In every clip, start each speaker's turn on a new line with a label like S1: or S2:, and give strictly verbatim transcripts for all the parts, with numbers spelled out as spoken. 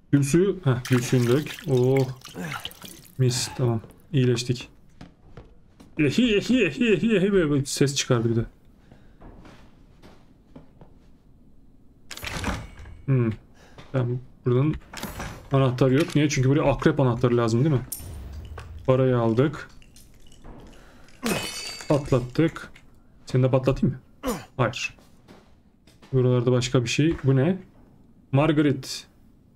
S1: Gül suyu. Heh, gül suyunu dök. Oh. Mis. Tamam. İyileştik. Ehi ehi ehi ehi ehi böyle ses çıkardı bir de. Hmm. Tamam. Buradan anahtar yok. Niye? Çünkü buraya akrep anahtarı lazım değil mi? Parayı aldık. Patlattık. Seni de patlatayım mı? Hayır. Buralarda başka bir şey. Bu ne? Margaret.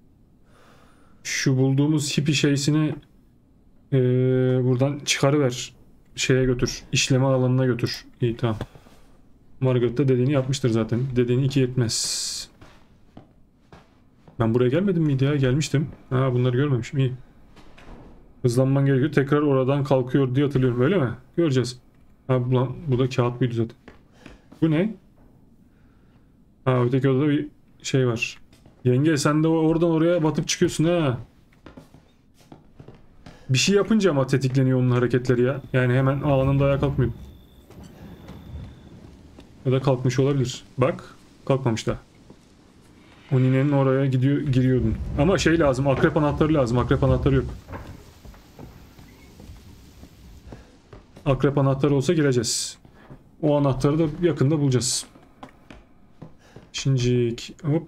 S1: Şu bulduğumuz hippie şeysini ee, buradan çıkarıver. Şeye götür. İşleme alanına götür. İyi tamam. Margaret de dediğini yapmıştır zaten. Dediğini iki yetmez. Ben buraya gelmedim miydi ya? Gelmiştim. Ha bunları görmemişim. İyi. Hızlanman gerekiyor. Tekrar oradan kalkıyor diye hatırlıyorum. Öyle mi? Göreceğiz. Ha bu, bu da kağıt buydu zaten. Bu ne? Ha öteki odada bir şey var. Yenge sen de oradan oraya batıp çıkıyorsun ha. Bir şey yapınca ama tetikleniyor onun hareketleri ya. Yani hemen anında ayağa kalkmıyor. Ya da kalkmış olabilir. Bak kalkmamış da. O ninenin oraya gidiyor, giriyordun. Ama şey lazım, akrep anahtarı lazım. Akrep anahtarı yok. Akrep anahtarı olsa gireceğiz. O anahtarı da yakında bulacağız. Şincik. Hop.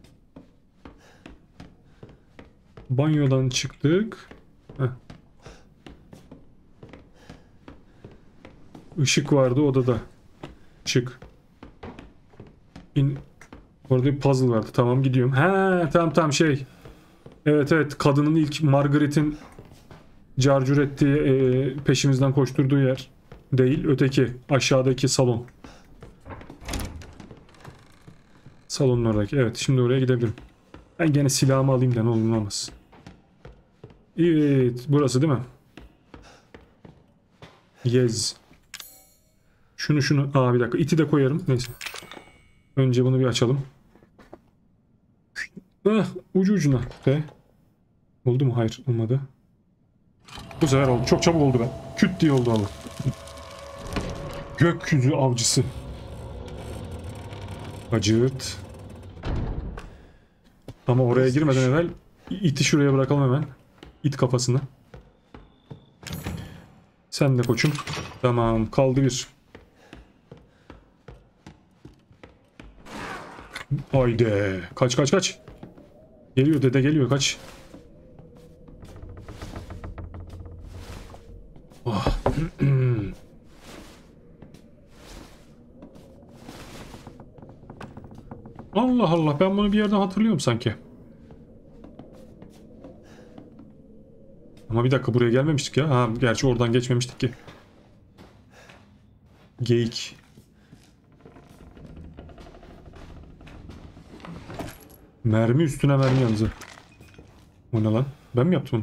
S1: Banyodan çıktık. Heh. Işık vardı odada. Çık. İn. Orada bir puzzle vardı. Tamam gidiyorum. He tamam tamam şey. Evet evet kadının ilk Margaret'in carcur ettiği e, peşimizden koşturduğu yer. Değil öteki aşağıdaki salon. Salonun oradaki. Evet şimdi oraya gidebilirim. Ben gene silahımı alayım da ne olur ne olmaz. Evet burası değil mi? Yes. Şunu şunu. Aa bir dakika iti de koyarım. Neyse. Önce bunu bir açalım. Ah, ucu ucuna. Be. Oldu mu? Hayır olmadı. Bu sefer oldu. Çok çabuk oldu be. Küt diye oldu Allah. Gökyüzü avcısı. Acırt. Ama oraya girmeden evvel iti şuraya bırakalım hemen. İt kafasını. Sen de koçum. Tamam kaldı bir. Haydi. Kaç kaç kaç. Geliyor dede geliyor kaç. Oh. Allah Allah ben bunu bir yerden hatırlıyorum sanki. Ama bir dakika buraya gelmemiştik ya. Ha gerçi oradan geçmemiştik ki. Geyik. Mermi üstüne mermi yalnız. O ne lan? Ben mi yaptım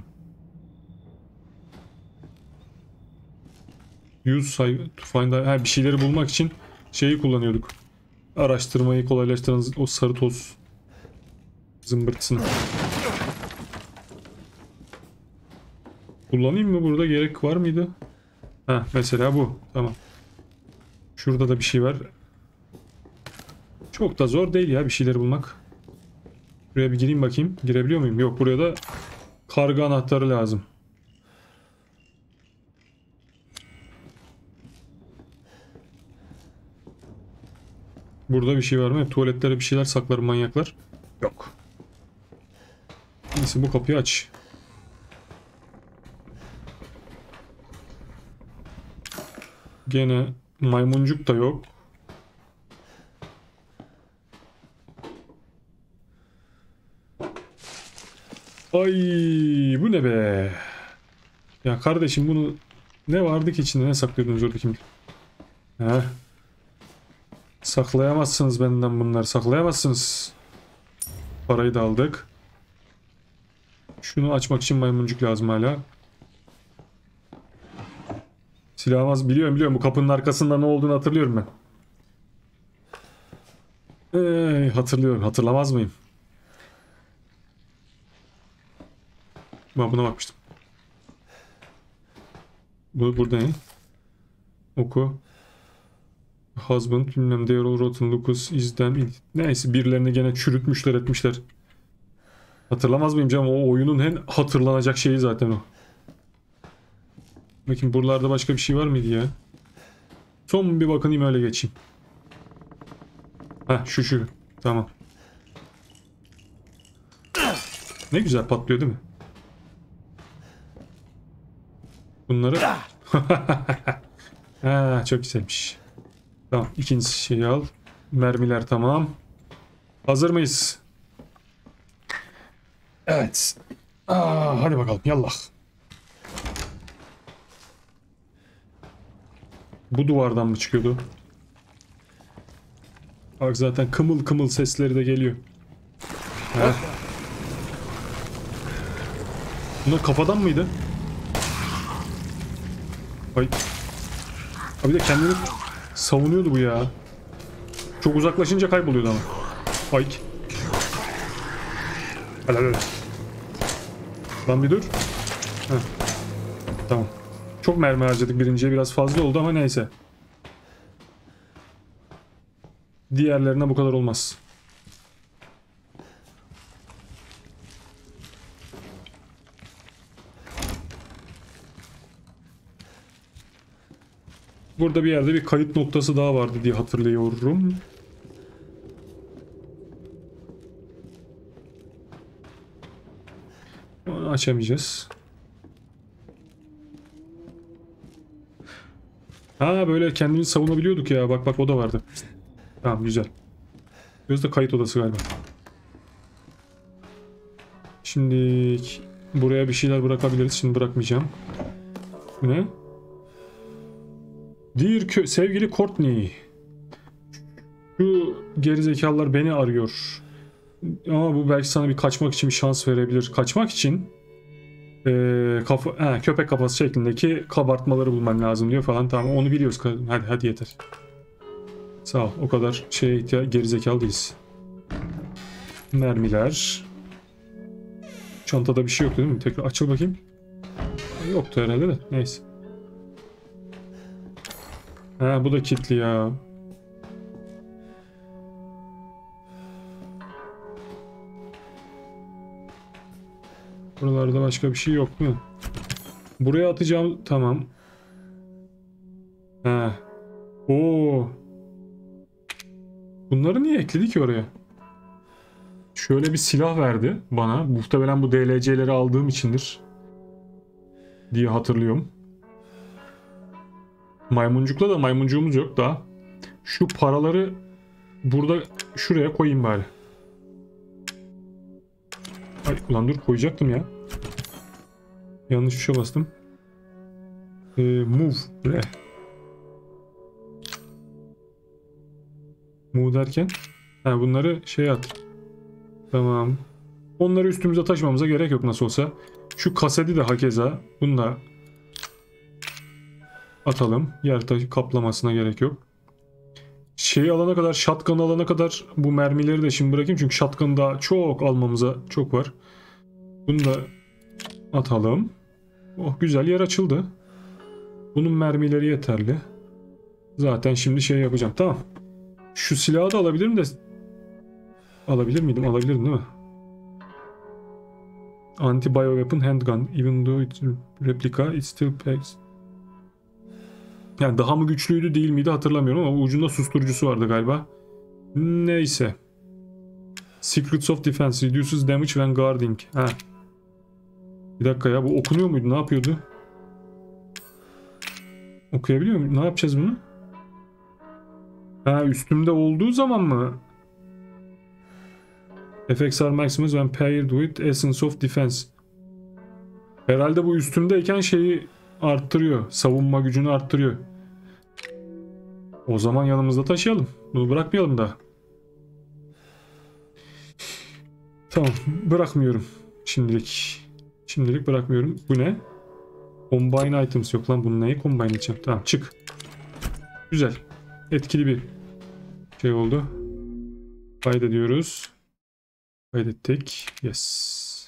S1: onu? Use to find ha, bir şeyleri bulmak için şeyi kullanıyorduk. Araştırmayı kolaylaştıran o sarı toz zımbırtısını. Kullanayım mı burada? Gerek var mıydı? Ha mesela bu. Tamam. Şurada da bir şey var. Çok da zor değil ya bir şeyleri bulmak. Buraya bir gireyim bakayım. Girebiliyor muyum? Yok buraya da karga anahtarı lazım. Burada bir şey var mı? Tuvaletlere bir şeyler saklar manyaklar. Yok. Neyse bu kapıyı aç. Gene maymuncuk da yok. Ay bu ne be? Ya kardeşim bunu ne vardı ki içinde ne saklıyordunuz orada kim? Heh. Saklayamazsınız benden bunları saklayamazsınız. Parayı da aldık. Şunu açmak için maymuncuk lazım hala. Silahımız biliyorum biliyorum bu kapının arkasında ne olduğunu hatırlıyorum ben. Ee, hatırlıyorum hatırlamaz mıyım? Ben buna bakmıştım. Bu burada ne? Oku. Husband bilmem Daryl Rotten Lucas is them. Neyse birilerini gene çürütmüşler etmişler. Hatırlamaz mıyım canım? O oyunun en hatırlanacak şeyi zaten o. Bakayım buralarda başka bir şey var mıydı ya? Son bir bakayım öyle geçeyim. Heh, şu şu. Tamam. Ne güzel patlıyor değil mi? Bunları... Ha, çok güzelmiş. Tamam, ikinci şeyi al. Mermiler tamam. Hazır mıyız? Evet. Aa, hadi bakalım yallah. Bu duvardan mı çıkıyordu? Bak zaten kımıl kımıl sesleri de geliyor. Heh. Bunlar kafadan mıydı? Ay. Abi de kendini savunuyordu bu ya. Çok uzaklaşınca kayboluyordu ama. Ay. Hadi hadi. Lan bir dur. Heh. Tamam. Çok mermi harcadık birinciye, biraz fazla oldu ama neyse. Diğerlerine bu kadar olmaz. Burada bir yerde bir kayıt noktası daha vardı diye hatırlıyorum. Onu açamayacağız. Ha, böyle kendimizi savunabiliyorduk ya. Bak bak, o da vardı. Tamam, güzel. Burası da kayıt odası galiba. Şimdi buraya bir şeyler bırakabiliriz. Şimdi bırakmayacağım. Bu ne? Dear sevgili Courtney. Şu gerizekalılar beni arıyor. Ama bu belki sana bir kaçmak için bir şans verebilir. Kaçmak için ee, kafa, he, köpek kafası şeklindeki kabartmaları bulman lazım diyor falan. Tamam, onu biliyoruz. Hadi hadi yeter. Sağ ol. O kadar şeye gerizekalı değiliz. Mermiler. Çantada bir şey yok değil mi? Tekrar açıl bakayım. Yoktu herhalde de. Neyse. Ha, bu da kilitli ya. Buralarda başka bir şey yok mu? Buraya atacağım. Tamam. Ha. Oo. Bunları niye ekledi ki oraya? Şöyle bir silah verdi bana. Muhtemelen bu D L C'leri aldığım içindir diye hatırlıyorum. Maymuncukla da maymuncuğumuz yok daha. Şu paraları burada şuraya koyayım bari. Ay ulan dur, koyacaktım ya. Yanlış bir şey bastım. Ee, move. Re. Move derken. Ha, bunları şey at. Tamam. Onları üstümüze taşımamıza gerek yok nasıl olsa. Şu kaseti de hakeza. Bunu da atalım. Yer taşı kaplamasına gerek yok. Şeyi alana kadar, shotgun alana kadar bu mermileri de şimdi bırakayım. Çünkü shotgun daha çok almamıza çok var. Bunu da atalım. Oh, güzel, yer açıldı. Bunun mermileri yeterli. Zaten şimdi şey yapacağım. Tamam. Şu silahı da alabilirim de. Alabilir miydim? Alabilirim değil mi? Anti-bio weapon handgun. Even though it's replica, it still packs. Yani daha mı güçlüydü değil miydi hatırlamıyorum ama ucunda susturucusu vardı galiba. Neyse. Secrets of Defense reduces damage when guarding. Ha. Bir dakika ya, bu okunuyor muydu? Ne yapıyordu? Okuyabiliyor muyum? Ne yapacağız bunu? Ha, üstümde olduğu zaman mı? Effects are maximum when paired with Essence of Defense. Herhalde bu üstümdeyken şeyi arttırıyor. Savunma gücünü arttırıyor. O zaman yanımızda taşıyalım. Bunu bırakmayalım da. Tamam, bırakmıyorum. Şimdilik. Şimdilik bırakmıyorum. Bu ne? Combine items yok lan. Bunu neyi combine edeceğim? Tamam, çık. Güzel. Etkili bir şey oldu. Kaydediyoruz. Kaydettik. Yes.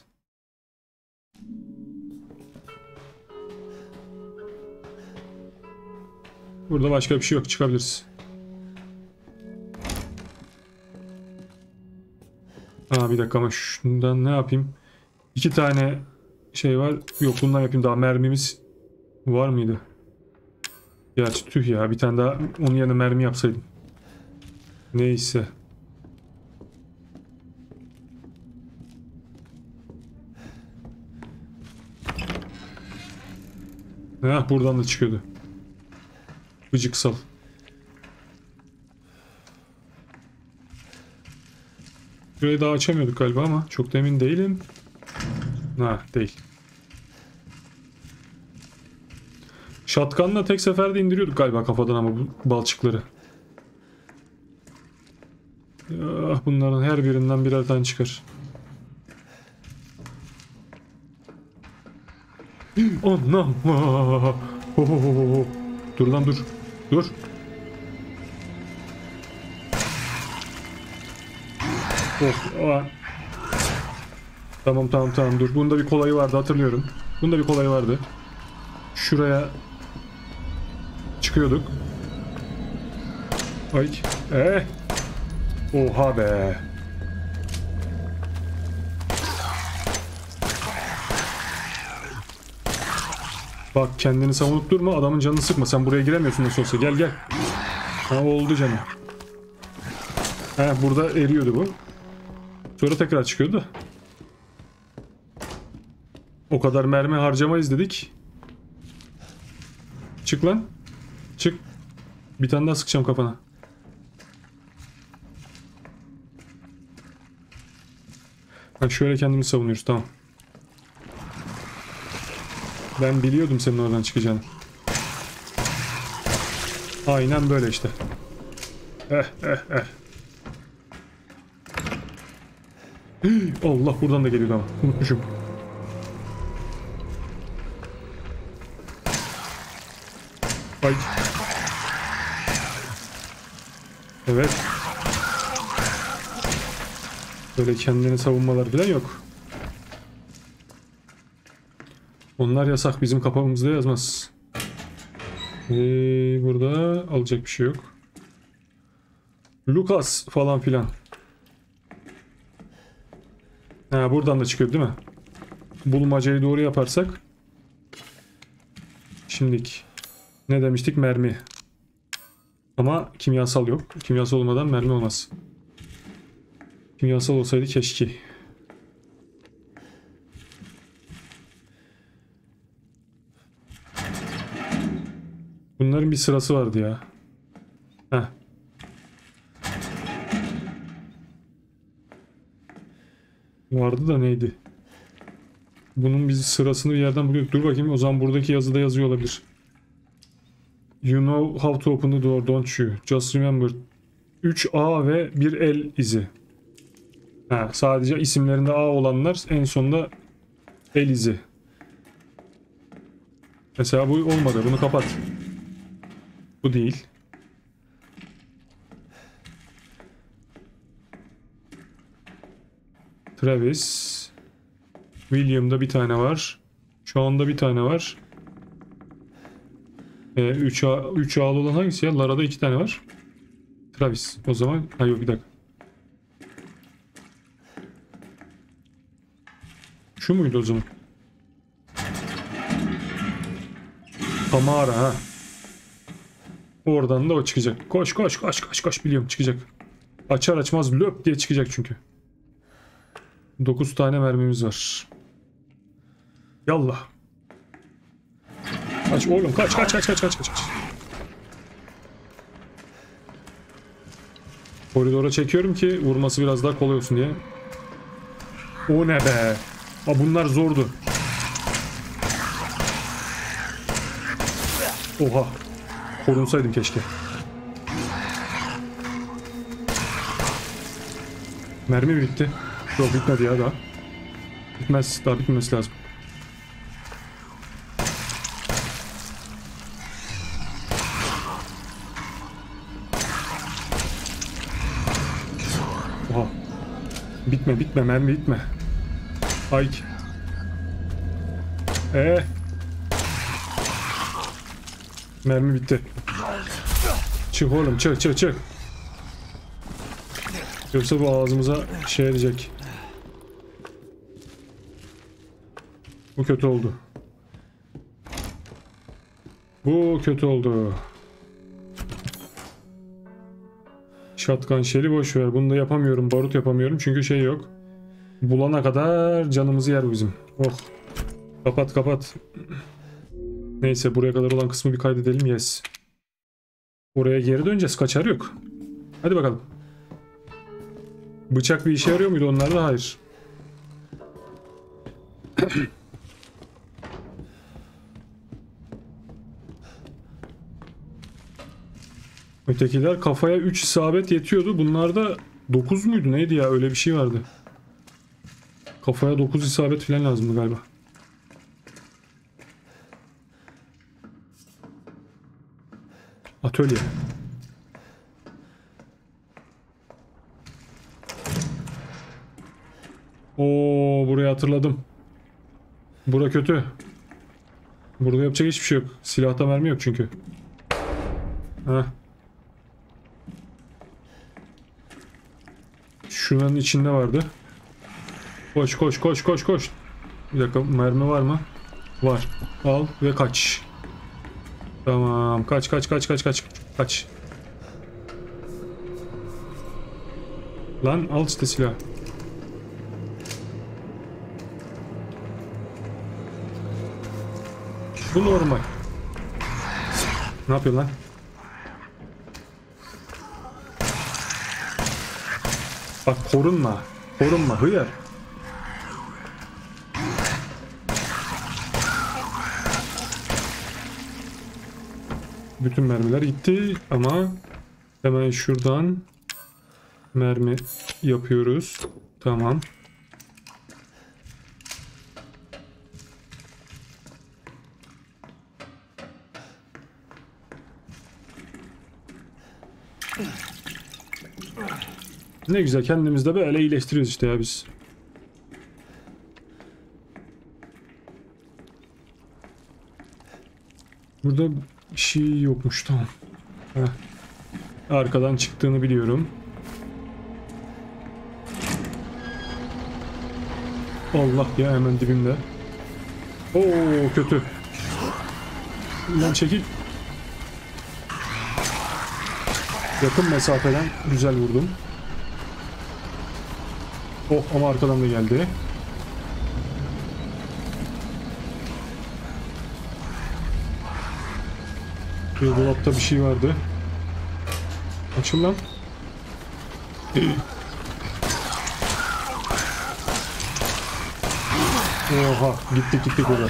S1: Burada başka bir şey yok. Çıkabiliriz. Aa, bir dakika ama şundan ne yapayım? İki tane şey var. Yok, bundan yapayım. Daha mermimiz var mıydı? Gerçi tüh ya. Bir tane daha onun yerine mermi yapsaydım. Neyse. Heh, buradan da çıkıyordu. Gıcıksal. Burayı daha açamıyorduk galiba ama çok da emin değilim. Ha, değil. Shotgun'la tek seferde indiriyorduk galiba kafadan ama bu balçıkları. Ah, bunların her birinden birer tane çıkar. Anam. Dur lan dur. Dur. Of. Aa. Tamam tamam tamam dur. Bunda bir kolayı vardı, hatırlıyorum. Bunda bir kolayı vardı. Şuraya çıkıyorduk. Ay. Eh. Oha be. Bak, kendini savunup durma, adamın canını sıkma. Sen buraya giremiyorsun nasıl olsa. Gel gel. Ha, oldu canım. Ha, burada eriyordu bu. Sonra tekrar çıkıyordu. O kadar mermi harcamayız dedik. Çık lan. Çık. Bir tane daha sıkacağım kafana. Bak, şöyle kendimizi savunuyoruz, tamam. Ben biliyordum senin oradan çıkacağını. Aynen böyle işte. Eh eh eh. Allah, buradan da geliyordu ama. Unutmuşum. Ay. Evet. Böyle kendini savunmalar falan yok. Onlar yasak, bizim kafamızda yazmaz. Ee, burada alacak bir şey yok. Lucas falan filan. Ha, buradan da çıkıyor değil mi? Bulmacayı doğru yaparsak. Şimdilik ne demiştik? Mermi. Ama kimyasal yok. Kimyasal olmadan mermi olmaz. Kimyasal olsaydı keşke. Bunların bir sırası vardı ya. Heh. Vardı da neydi? Bunun biz sırasını bir yerden buluyorduk. Dur bakayım, o zaman buradaki yazıda yazıyor olabilir. You know how to open the door, don't you? Just remember. üç A ve bir el izi. Ha, sadece isimlerinde A olanlar, en sonunda el izi. Mesela bu olmadı. Bunu kapat. Bu değil. Travis. William'da bir tane var. Şu anda bir tane var. Ee, üç A, üç A'lı olan hangisi ya? Lara'da iki tane var. Travis. O zaman... Hayır, bir dakika. Şu muydu o zaman? Tamara ha. Oradan da o çıkacak. Koş koş koş koş koş, biliyorum çıkacak. Açar açmaz löp diye çıkacak çünkü. dokuz tane mermimiz var. Yallah. Kaç oğlum, kaç kaç kaç kaç kaç kaç. Koridora çekiyorum ki vurması biraz daha kolay olsun diye. O ne be? Aa, bunlar zordu. Oha. Korunsaydım keşke. Mermi mi bitti? Yok, bitmedi ya daha. Bitmez. Daha bitmemesi lazım. Oha. Bitme bitme, mermi bitme. Ay. Eee. Mermi bitti. Çık oğlum, çık çık çık. Yoksa bu ağzımıza şey edecek. Bu kötü oldu. Bu kötü oldu. Shotgun shell'i boş ver. Bunu da yapamıyorum. Barut yapamıyorum çünkü şey yok. Bulana kadar canımızı yer bizim. Oh. Kapat kapat. Neyse, buraya kadar olan kısmı bir kaydedelim. Yes. Oraya geri döneceğiz. Kaçar yok. Hadi bakalım. Bıçak bir işe yarıyor muydu onlarda? Hayır. Ötekiler kafaya üç isabet yetiyordu. Bunlarda dokuz muydu? Neydi ya? Öyle bir şey vardı. Kafaya dokuz isabet falan lazımdı galiba. Atölye. Oo, burayı hatırladım. Bura kötü. Burada yapacak hiçbir şey yok. Silahta mermi yok çünkü. Heh. Şunun içinde vardı. Koş koş koş koş koş. Bir dakika, mermi var mı? Var. Al ve kaç. Tamam. Kaç kaç kaç kaç kaç. Kaç. Lan al işte silah. Bu normal. Ne yapıyor lan? Bak, korunma. Korunma hıyar. Bütün mermiler gitti ama hemen şuradan mermi yapıyoruz. Tamam. Ne güzel, kendimiz de böyle iyileştiriyoruz işte ya biz. Burada bir şey yokmuş, tamam. Heh. Arkadan çıktığını biliyorum. Allah ya, hemen dibimde. Oo, kötü. Lan çekil. Yakın mesafeden güzel vurdum. Oh, ama arkadan da geldi. Bir dolapta bir şey vardı. Açıl lan. Oha, gittik gittik orada.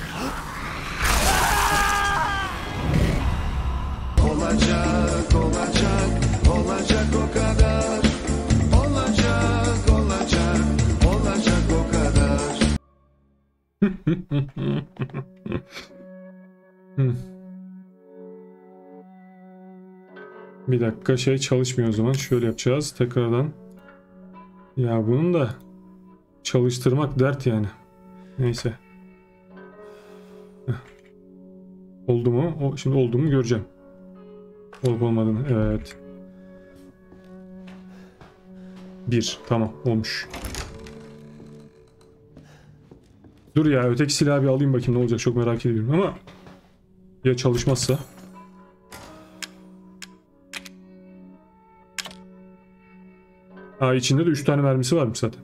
S2: Olacak, olacak, olacak o kadar. Olacak, olacak, olacak o kadar.
S1: Bir dakika, şey çalışmıyor o zaman. Şöyle yapacağız tekrardan. Ya bunun da çalıştırmak dert yani. Neyse. Heh. Oldu mu? O, şimdi oldu mu göreceğim. Olup olmadığını. Evet. Bir. Tamam. Olmuş. Dur ya, öteki silahı bir alayım bakayım ne olacak, çok merak ediyorum ama ya çalışmazsa. Aa, içinde de üç tane mermisi varmış zaten.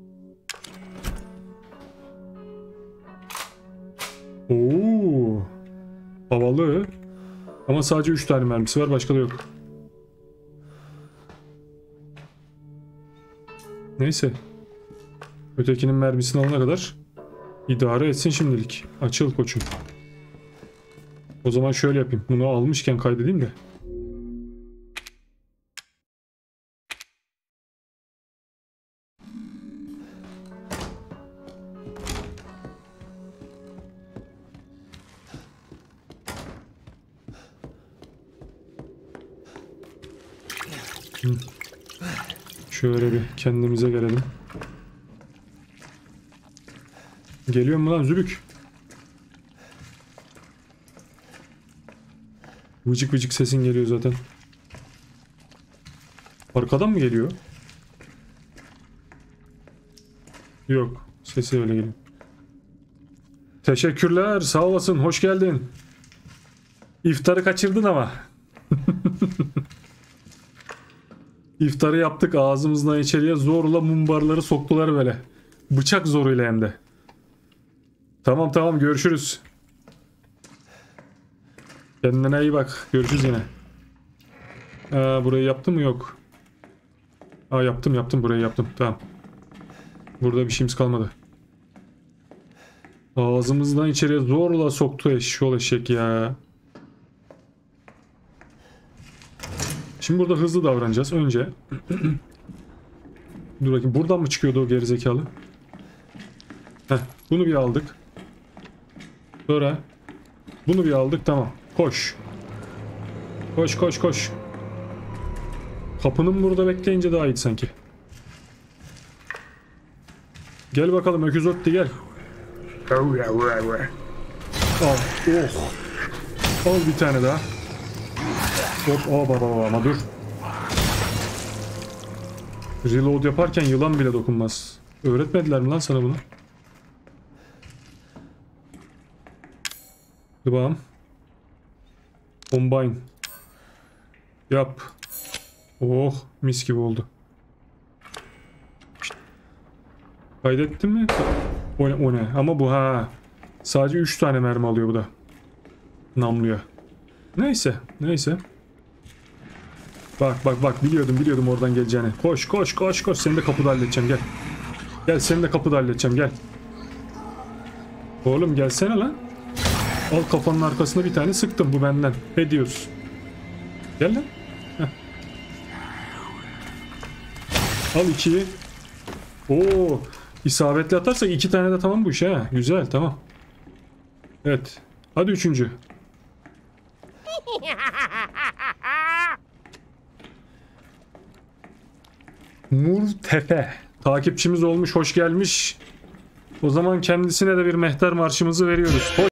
S1: Oo. Havalı. Ama sadece üç tane mermisi var, başka da yok. Neyse. Ötekinin mermisini alana kadar idare etsin şimdilik. Açıl koçum. O zaman şöyle yapayım. Bunu almışken kaydedeyim de. Şöyle bir kendimize gelelim. Geliyor mu lan Zübük? Vıcık vıcık sesin geliyor zaten. Arkadan mı geliyor? Yok. Sesi öyle geliyor. Teşekkürler, sağ olasın, hoş geldin. İftarı kaçırdın ama. İftarı yaptık, ağzımızdan içeriye zorla mumbarları soktular böyle. Bıçak zoruyla hem de. Tamam tamam, görüşürüz. Kendine iyi bak, görüşürüz yine. Aa, burayı yaptım mı? Yok. Aa, yaptım yaptım, burayı yaptım, tamam. Burada bir şeyimiz kalmadı. Ağzımızdan içeriye zorla soktu eşşoğlu eşek ya. Şimdi burada hızlı davranacağız. Önce dur bakayım, buradan mı çıkıyordu o gerizekalı? Heh, bunu bir aldık. Sonra bunu bir aldık, tamam. Koş. Koş koş koş. Kapının burada bekleyince daha iyi sanki. Gel bakalım öküz Otti, gel. Al, oh. Al bir tane daha. Hop, oh baba ama dur. Reload yaparken yılan bile dokunmaz. Öğretmediler mi lan sana bunu? Devam. Combine. Yap. Oh, mis gibi oldu. Kaydettin mi? O ne, o ne? Ama bu ha. Sadece üç tane mermi alıyor bu da. Namluyor. Neyse, neyse. Bak bak bak, biliyordum biliyordum oradan geleceğini. Koş koş koş koş, seni de kapıda halledeceğim, gel. Gel, seni de kapıda halledeceğim, gel. Oğlum gelsene lan. Al, kafanın arkasına bir tane sıktım, bu benden. Ne diyorsun? Gel lan. Heh. Al ikiyi. Oo, isabetli atarsak iki tane de tamam bu iş ha. Güzel, tamam. Evet. Hadi üçüncü. Murtefe. Takipçimiz olmuş, hoş gelmiş. O zaman kendisine de bir mehter marşımızı veriyoruz. Hoş.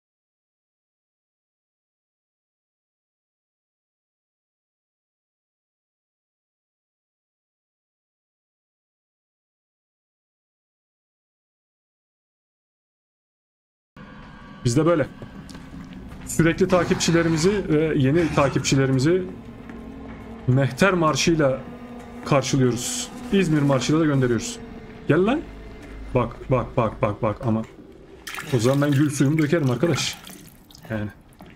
S1: Biz de böyle. Sürekli takipçilerimizi ve yeni takipçilerimizi mehter marşıyla karşılıyoruz. İzmir marşıyla da gönderiyoruz. Gel lan. Bak bak bak bak bak ama. O zaman ben gül suyumu dökerim arkadaş. Yani.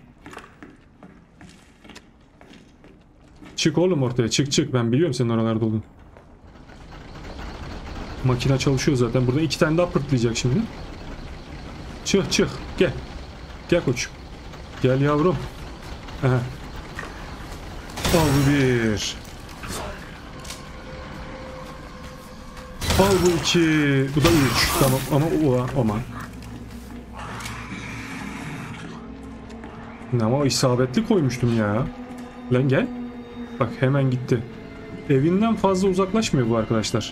S1: Çık oğlum ortaya, çık çık. Ben biliyorum senin oralarda olduğunu. Makine çalışıyor zaten. Burada iki tane daha pırtlayacak şimdi. Çık çık. Gel. Gel koçum. Gel yavrum. Aha. Al bu bir. Al bu iki. Bu da üç. Tamam ama o aman. Ama isabetli koymuştum ya. Lan gel. Bak hemen gitti. Evinden fazla uzaklaşmıyor bu arkadaşlar.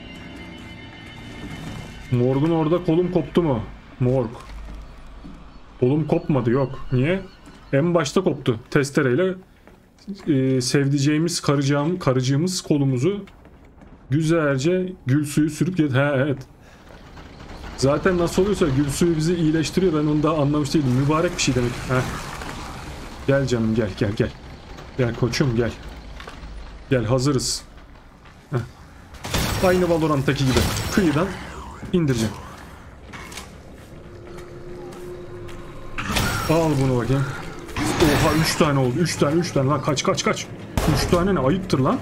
S1: Morg'un orada kolum koptu mu? Morg. Kolum kopmadı, yok. Niye? En başta koptu. Testereyle e, sevdiceğimiz karıcağım, karıcığımız kolumuzu güzelce gül suyu sürüp geldi. He evet. Zaten nasıl oluyorsa gül suyu bizi iyileştiriyor. Ben onu da anlamış değilim. Mübarek bir şey demek. Heh. Gel canım, gel gel gel. Gel koçum, gel. Gel, hazırız. Heh. Aynı Valorant'taki gibi. Kıyıdan indireceğim. Al bunu bakayım. Oha, üç tane oldu. üç tane üç tane lan, kaç kaç kaç. üç tane ne, ayıptır lan.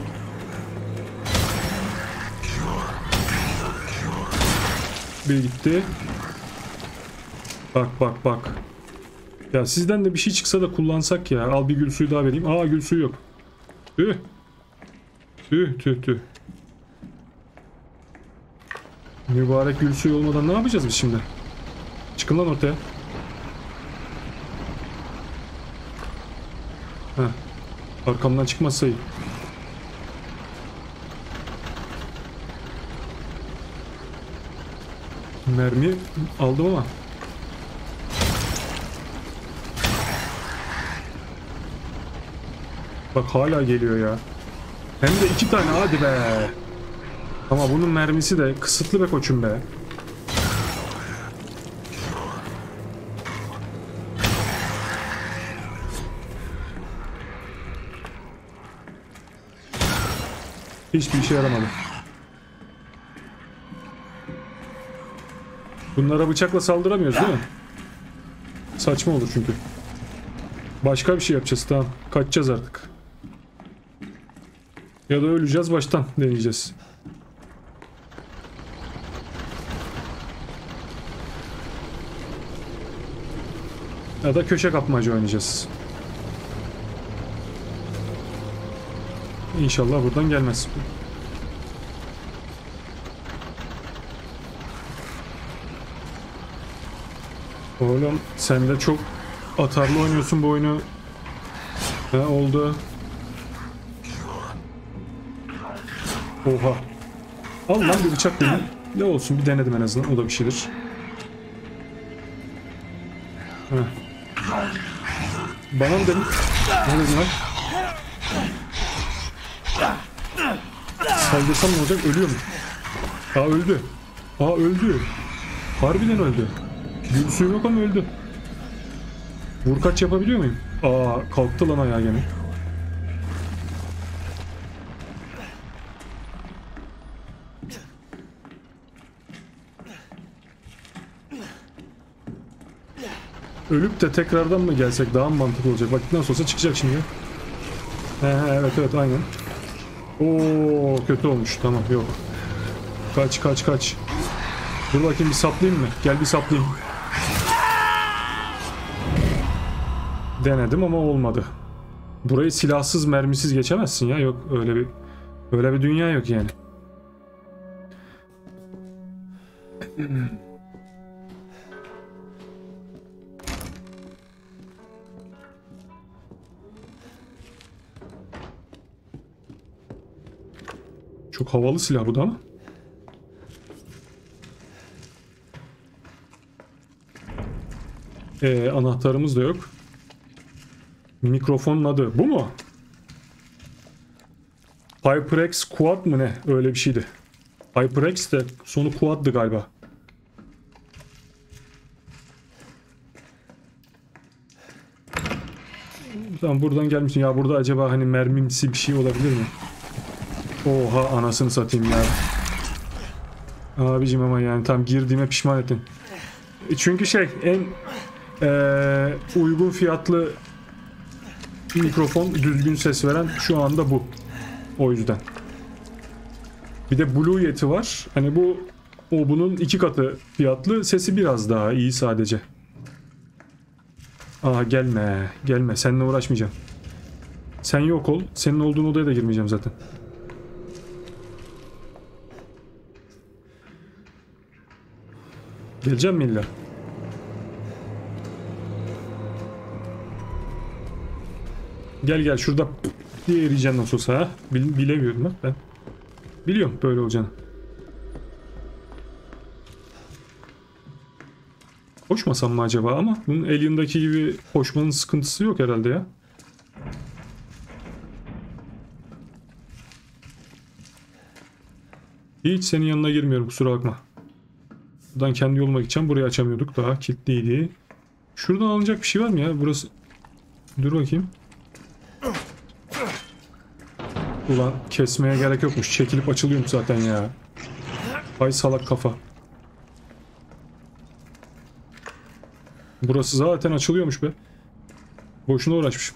S1: Bir gitti. Bak bak bak. Ya sizden de bir şey çıksa da kullansak ya. Al bir gül suyu daha vereyim. Aa, gül suyu yok. Tüh. Tüh tüh tüh. Mübarek gül suyu olmadan ne yapacağız biz şimdi? Çıkın lan ortaya. Heh. Arkamdan çıkmazsa iyi. Mermi aldım ama. Bak hala geliyor ya. Hem de iki tane, hadi be. Ama bunun mermisi de kısıtlı be koçum be. Hiçbir işe yaramadı. Bunlara bıçakla saldıramıyoruz değil mi? Saçma olur çünkü. Başka bir şey yapacağız, tamam. Kaçacağız artık. Ya da öleceğiz, baştan deneyeceğiz. Ya da köşe kapmaca oynayacağız. İnşallah buradan gelmez. Oğlum sen de çok atarlı oynuyorsun bu oyunu. Ne oldu? Oha. Al lan bir bıçak benim. Ne olsun, bir denedim en azından. O da bir şeydir. Heh. Bana mı dedin? Ne dedin lan? Saldırsam ne olacak? Ölüyor mu? Aa öldü. Aa öldü. Harbiden öldü. Gül suyu yok ama öldü. Vur kaç yapabiliyor muyum? Aa kalktı lan ayağa gene. Ölüp de tekrardan mı gelsek daha mı mantıklı olacak? Bak nasıl olsa çıkacak şimdi. He he evet evet aynen. Oo kötü olmuş, tamam yok. Kaç kaç kaç. Dur bakayım bir saplayayım mı? Gel bir saplayayım. Denedim ama olmadı. Burayı silahsız mermisiz geçemezsin ya, yok öyle bir öyle bir dünya yok yani. Çok havalı silah bu da ama. Ee, anahtarımız da yok. Mikrofonun adı bu mu? HyperX Quad mı ne? Öyle bir şeydi. HyperX de sonu Quad'dı galiba. Tamam buradan gelmişsin. Ya burada acaba hani mermimsi bir şey olabilir mi? Oha anasını satayım ya. Abicim ama yani tam girdiğime pişman ettin. Çünkü şey en ee, uygun fiyatlı mikrofon, düzgün ses veren şu anda bu. O yüzden. Bir de Blue Yeti var. Hani bu o bunun iki katı fiyatlı. Sesi biraz daha iyi sadece. Aa gelme. Gelme. Seninle uğraşmayacağım. Sen yok ol. Senin olduğun odaya da girmeyeceğim zaten. Geleceğim mi illa? Gel gel şurada diye eriyeceksin nasıl olsa ha. Bil, bilemiyorum bak ben. Biliyorum böyle olacağını. Koşmasam mı acaba ama bunun Alien'daki gibi koşmanın sıkıntısı yok herhalde ya. Hiç senin yanına girmiyorum kusura bakma. Buradan kendi yoluma gideceğim. Burayı açamıyorduk daha kilitliydi. Şuradan alınacak bir şey var mı ya? Burası... Dur bakayım. Ulan kesmeye gerek yokmuş. Çekilip açılıyorum zaten ya. Ay salak kafa. Burası zaten açılıyormuş be. Boşuna uğraşmışım.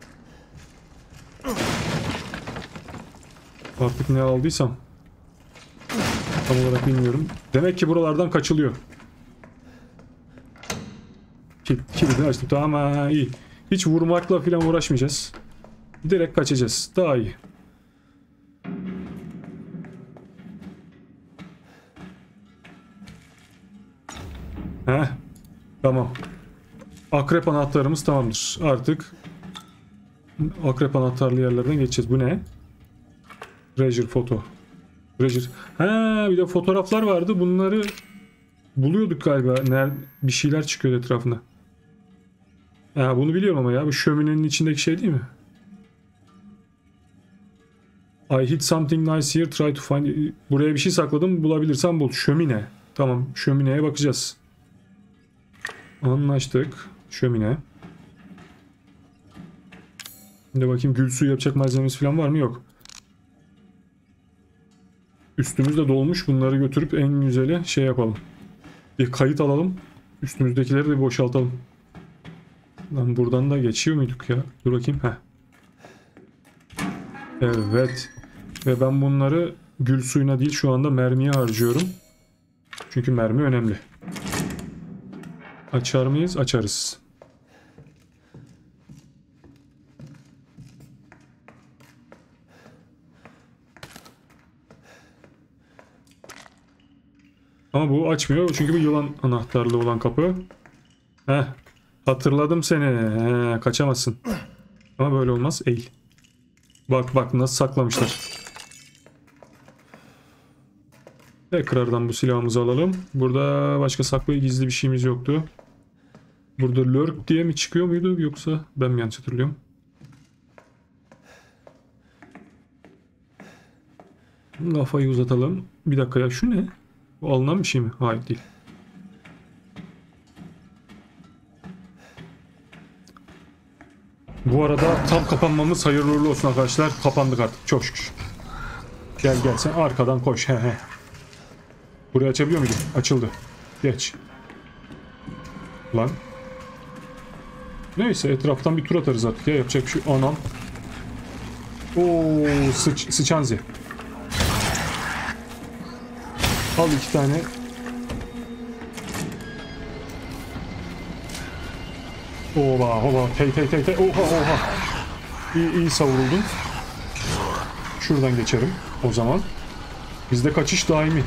S1: Artık ne aldıysam tam olarak bilmiyorum. Demek ki buralardan kaçılıyor. Kil kilidi açtım. Tamam ha, iyi. Hiç vurmakla falan uğraşmayacağız. Direkt kaçacağız. Daha iyi. Heh. Tamam. Akrep anahtarımız tamamdır. Artık akrep anahtarlı yerlerden geçeceğiz. Bu ne? Treasure foto. Treasure. Ha, bir de fotoğraflar vardı. Bunları buluyorduk galiba. Nerede bir şeyler çıkıyor etrafına. Ha, bunu biliyorum ama ya. Bu şöminenin içindeki şey değil mi? I hid something nice here. Try to find. Buraya bir şey sakladım. Bulabilirsem bul. Şömine. Tamam. Şömineye bakacağız. Anlaştık. Şömine. Şimdi bakayım gül suyu yapacak malzemesi falan var mı? Yok. Üstümüzde dolmuş, bunları götürüp en güzeli şey yapalım. Bir kayıt alalım. Üstümüzdekileri de bir boşaltalım. Lan buradan da geçiyor muyduk ya? Dur bakayım. Heh. Evet. Ve ben bunları gül suyuna değil şu anda mermiye harcıyorum. Çünkü mermi önemli. Açar mıyız? Açarız. Ama bu açmıyor çünkü bu yılan anahtarlı olan kapı. Heh. Hatırladım seni. He, kaçamazsın. Ama böyle olmaz. Eğil. Bak bak nasıl saklamışlar. Tekrardan bu silahımızı alalım. Burada başka saklı gizli bir şeyimiz yoktu. Burada lurk diye mi çıkıyor muydu yoksa ben mi yanlış hatırlıyorum? Kafayı uzatalım. Bir dakika ya, şu ne? Bu alınan bir şey mi? Hayır değil. Bu arada tam kapanmamız hayırlı uğurlu olsun arkadaşlar. Kapandık artık çok şükür. Gel gel sen arkadan koş. He he. Burayı açabiliyor muydun? Açıldı. Geç. Lan. Neyse etraftan bir tur atarız artık ya, yapacak bir şey. Anam. Oo, sıç, sıçanzi. Al iki tane. Oha oha tey tey tey tey. Oha oha. İyi, iyi savruldun. Şuradan geçerim o zaman. Bizde kaçış daimi.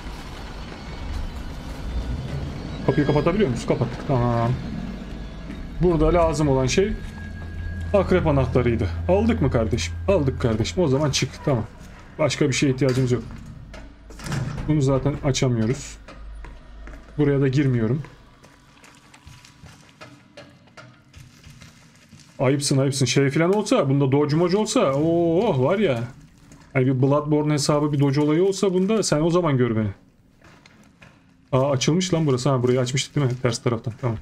S1: Kapıyı kapatabiliyor muyuz? Kapattık. Tamam. Burada lazım olan şey akrep anahtarıydı. Aldık mı kardeşim? Aldık kardeşim. O zaman çık. Tamam. Başka bir şeye ihtiyacımız yok. Bunu zaten açamıyoruz. Buraya da girmiyorum. Ayıpsın ayıpsın. Şey falan olsa, bunda dodge moc olsa, ooo var ya. Hani bir Bloodborne hesabı bir dodge olayı olsa bunda, sen o zaman gör beni. Aa açılmış lan burası. Ha, burayı açmıştık değil mi? Ters taraftan. Tamam.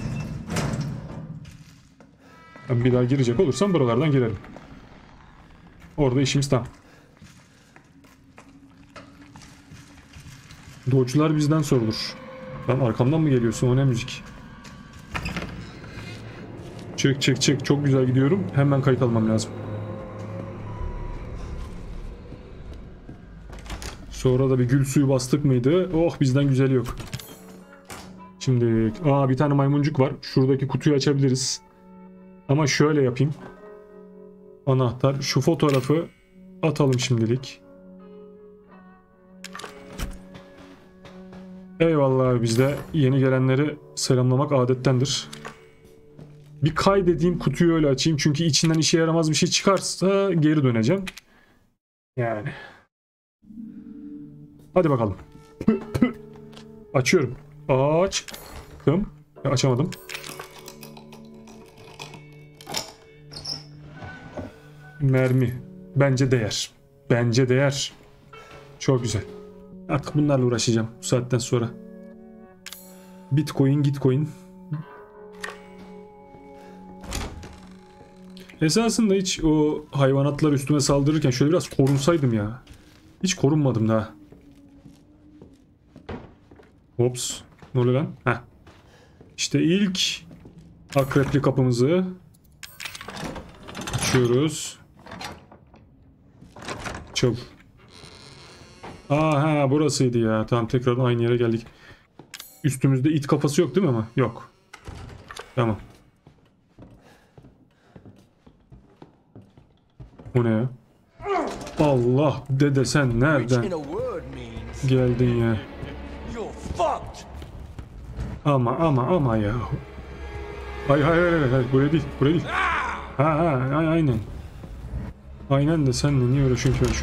S1: Ben bir daha girecek olursam buralardan girerim. Orada işimiz tam. Dodge'lar bizden sorulur. Lan arkamdan mı geliyorsun? O ne müzik? Çık çık çık. Çok güzel gidiyorum. Hemen kayıt almam lazım. Sonra da bir gül suyu bastık mıydı? Oh, bizden güzeli yok. Şimdi aa bir tane maymuncuk var. Şuradaki kutuyu açabiliriz. Ama şöyle yapayım. Anahtar. Şu fotoğrafı atalım şimdilik. Eyvallah, bizde yeni gelenleri selamlamak adettendir. Bir kaydedeyim, kutuyu öyle açayım. Çünkü içinden işe yaramaz bir şey çıkarsa geri döneceğim. Yani. Hadi bakalım. Açıyorum. Açtım. Ya, açamadım. Mermi. Bence değer. Bence değer. Çok güzel. Artık bunlarla uğraşacağım bu saatten sonra. Bitcoin, Gitcoin. Esasında hiç o hayvanatlar üstüme saldırırken şöyle biraz korunsaydım ya. Hiç korunmadım daha. Hops. Ne oluyor lan? Heh. İşte ilk akrepli kapımızı açıyoruz. Çıl. Aha, burasıydı ya. Tamam, tekrar aynı yere geldik. Üstümüzde it kafası yok değil mi ama? Yok. Tamam. O ne ya? Allah dede, sen nereden geldin ya? Ama ama ama ya. Hayır hayır hayır hayır, buraya değil, buraya değil. Ha ha aynen. Aynen de senle niye uğraşıyorsun ki ben şu?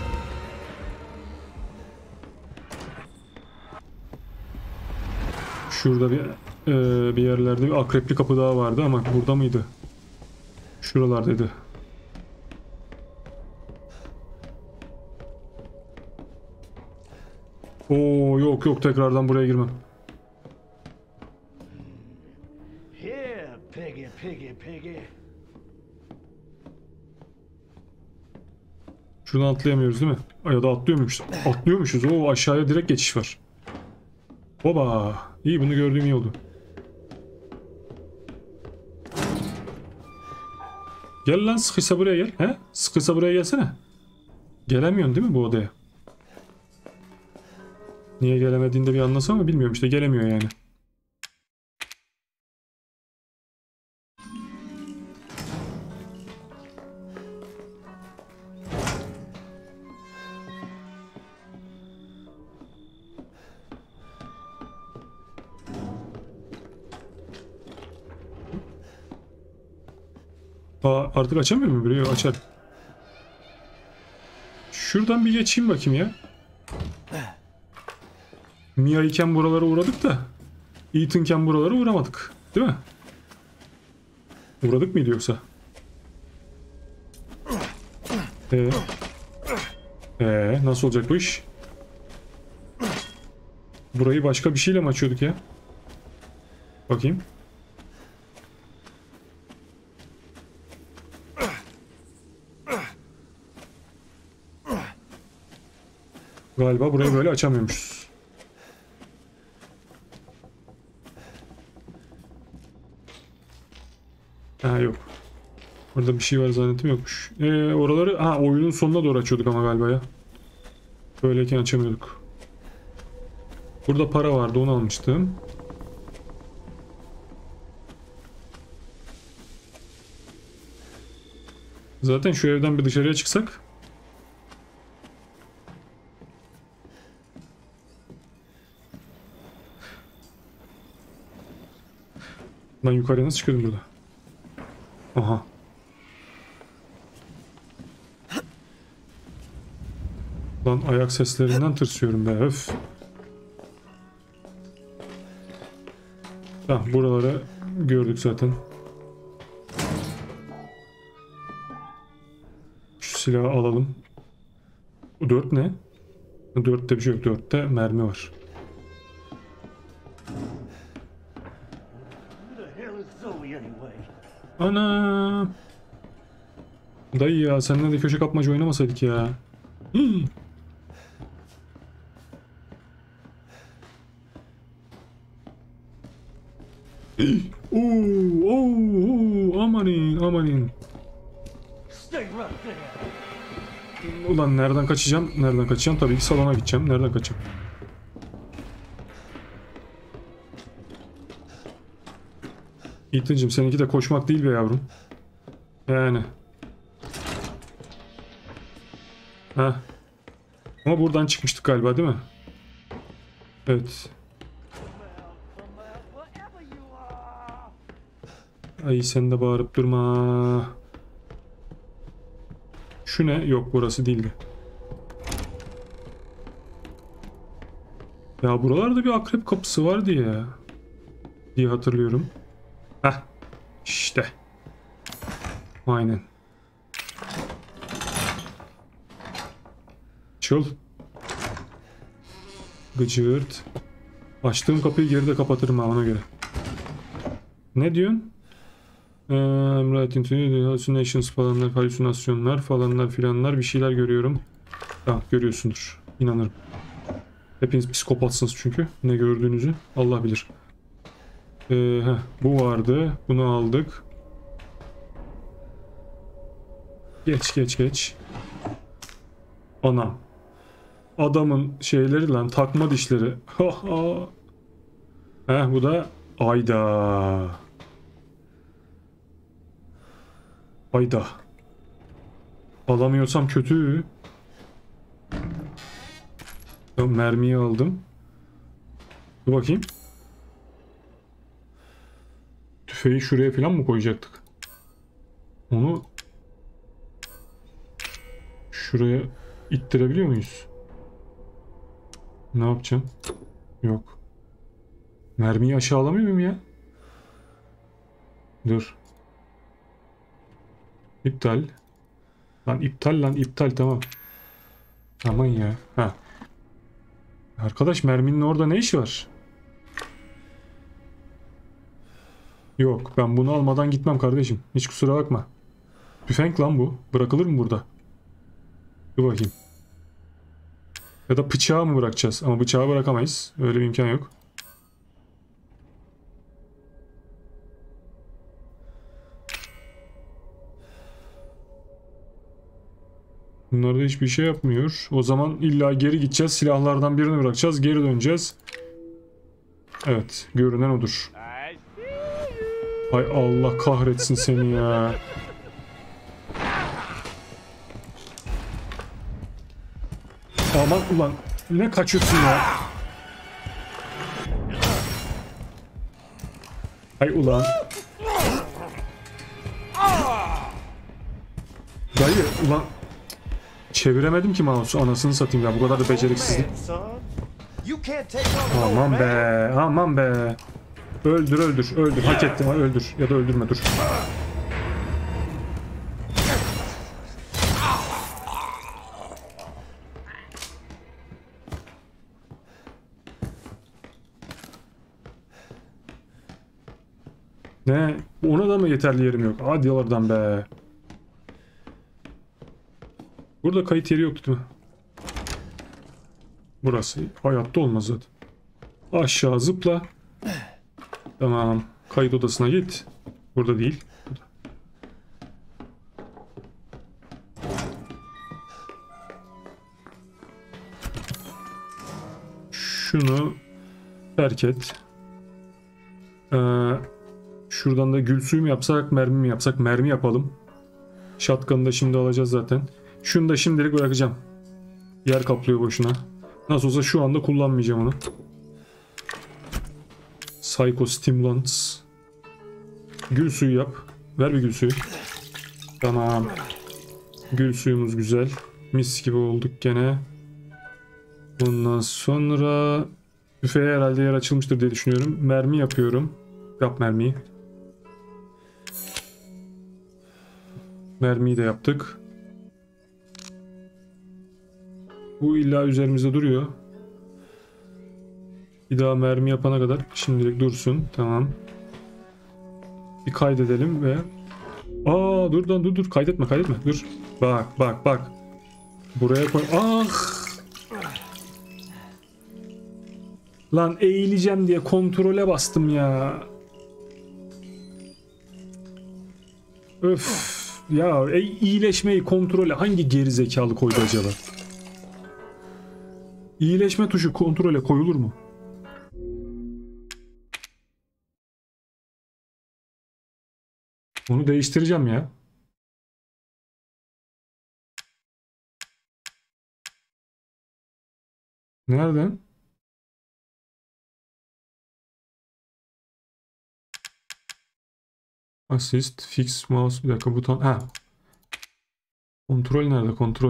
S1: Şurada bir e, bir yerlerde bir akrepli kapı daha vardı ama burada mıydı? Şuralardaydı. Oo yok yok, tekrardan buraya girmem.
S3: Here, piggy, piggy, piggy.
S1: Şuradan atlayamıyoruz değil mi? Ya da atlıyormuşuz. Atlıyormuşuz. Oo, aşağıya direkt geçiş var. Oba. İyi, bunu gördüğüm iyi oldu. Gel lan, sıkıysa buraya gel. He? Sıkıysa buraya gelsene. Gelemiyorsun değil mi bu odaya? Niye gelemediğinde bir anlasam ama bilmiyorum işte, gelemiyor yani. Aa, artık açamıyor mu burayı? Açar. Şuradan bir geçeyim bakayım ya. Mia iken buralara uğradık da Ethan'ken buralara uğramadık. Değil mi? Uğradık mıydı yoksa? Ee, ee, nasıl olacak bu iş? Burayı başka bir şeyle mi açıyorduk ya? Bakayım. Galiba burayı böyle açamıyormuşuz. Ha, yok. Orada bir şey var zannettim, yokmuş. Ee, oraları ha oyunun sonuna doğru açıyorduk ama galiba ya. Böyleyken açamıyorduk. Burada para vardı, onu almıştım. Zaten şu evden bir dışarıya çıksak. Ben yukarıya nasıl çıkıyordum burada? Aha. Lan ayak seslerinden tırsıyorum be, öf. Tamam, buraları gördük zaten. Şu silahı alalım. Bu dört ne? Dörtte bir şey yok, dörtte mermi var.
S3: Who the hell is Zoe anyway?
S1: Ana. Dayı ya, seninle de köşe kapmaca oynamasaydık ya. Hii. Oo, oo, oo, amanin, amanin.
S3: Stay right there.
S1: Ulan nereden kaçacağım? Nereden kaçacağım? Tabii ki salona gideceğim. Nereden kaçacağım? Ethan'cığım, seninki de koşmak değil be yavrum. Yani. Heh. Ama buradan çıkmıştık galiba, değil mi? Evet.
S3: Come out, wherever you are.
S1: Ay, sen de bağırıp durma. Şu ne? Yok, burası değildi. Ya buralarda bir akrep kapısı vardı ya, diye hatırlıyorum. Heh. İşte. Aynen. Çıl. Gıcırt. Açtığım kapıyı geride kapatırım ha, ona göre. Ne diyorsun? Um, right into the hallucinations falanlar, halüsinasyonlar falanlar filanlar, bir şeyler görüyorum. Ah, görüyorsundur. İnanırım. Hepiniz psikopatsınız çünkü. Ne gördüğünüzü Allah bilir. Ee, heh, bu vardı. Bunu aldık. Geç geç geç. Anam. Adamın şeyleri lan, takma dişleri. Heh, bu da ayda. Ayda. Alamıyorsam kötü. Tamam, mermiyi aldım. Dur bakayım. Tüfeği şuraya falan mı koyacaktık? Onu şuraya ittirebiliyor muyuz? Ne yapacağım? Yok. Mermiyi aşağı alamıyor muyum ya? Dur. İptal. Lan iptal lan iptal, tamam. Aman ya. Ha. Arkadaş, merminin orada ne işi var? Yok, ben bunu almadan gitmem kardeşim. Hiç kusura bakma. Tüfek lan bu. Bırakılır mı burada? Dur bakayım. Ya da bıçağı mı bırakacağız? Ama bıçağı bırakamayız. Öyle bir imkan yok. Bunlar da hiçbir şey yapmıyor. O zaman illa geri gideceğiz. Silahlardan birini bırakacağız. Geri döneceğiz. Evet. Görünen odur. Ay Allah kahretsin seni ya. Aman ulan. Ne kaçıyorsun ya? Ay ulan. Dayı ulan. Çeviremedim ki mouse'u, anasını satayım ya, bu kadar da beceriksizlik. Aman be, aman be. Öldür öldür öldür, hak ettim, öldür ya da öldürme, dur. Ne? Ona da mı yeterli yerim yok? Hadi oradan be. Burada kayıt yeri yoktu değil mi? Burası hayatta olmaz zaten. Aşağı zıpla. Tamam. Kayıt odasına git. Burada değil. Burada. Şunu terk et. Ee, şuradan da gül suyu mu yapsak, mermi mi yapsak? Mermi yapalım. Shotgun'ı da şimdi alacağız zaten. Şunu da şimdilik bırakacağım. Yer kaplıyor boşuna. Nasıl olsa şu anda kullanmayacağım onu. Psycho Stimulants. Gül suyu yap. Ver bir gül suyu. Tamam. Gül suyumuz güzel. Mis gibi olduk gene. Bundan sonra büfeye herhalde yer açılmıştır diye düşünüyorum. Mermi yapıyorum. Yap mermiyi. Mermiyi de yaptık. Bu illa üzerimizde duruyor. Bir daha mermi yapana kadar şimdilik dursun. Tamam. Bir kaydedelim ve... Aa dur dur dur dur, kaydetme kaydetme dur. Bak bak bak. Buraya koy. Ah! Lan eğileceğim diye kontrole bastım ya. Öf. Ya e, iyileşmeyi kontrole hangi gerizekalı koydu acaba? İyileşme tuşu kontrole koyulur mu? Onu değiştireceğim ya. Nereden? Assist, fix, mouse, bir dakika buton. Ha. Kontrol nerede? Kontrol.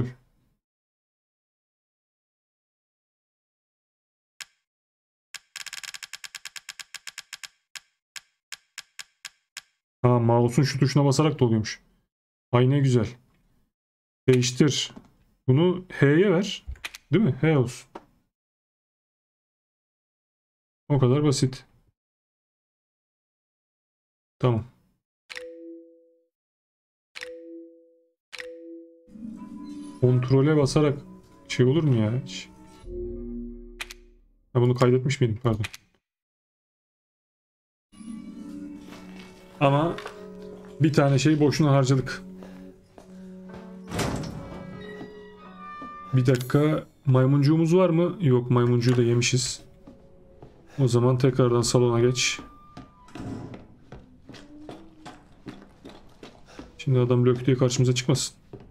S1: Ha, mouse'un şu tuşuna basarak da oluyormuş. Ay ne güzel. Değiştir. Bunu H'ye ver. Değil mi? H olsun. O kadar basit. Tamam. Kontrole basarak şey olur mu ya hiç? Ha, bunu kaydetmiş miydim? Pardon. Ama bir tane şey boşuna harcadık. Bir dakika, maymuncuğumuz var mı? Yok, maymuncuğu da yemişiz. O zaman tekrardan salona geç. Şimdi adam lök diye karşımıza çıkmasın.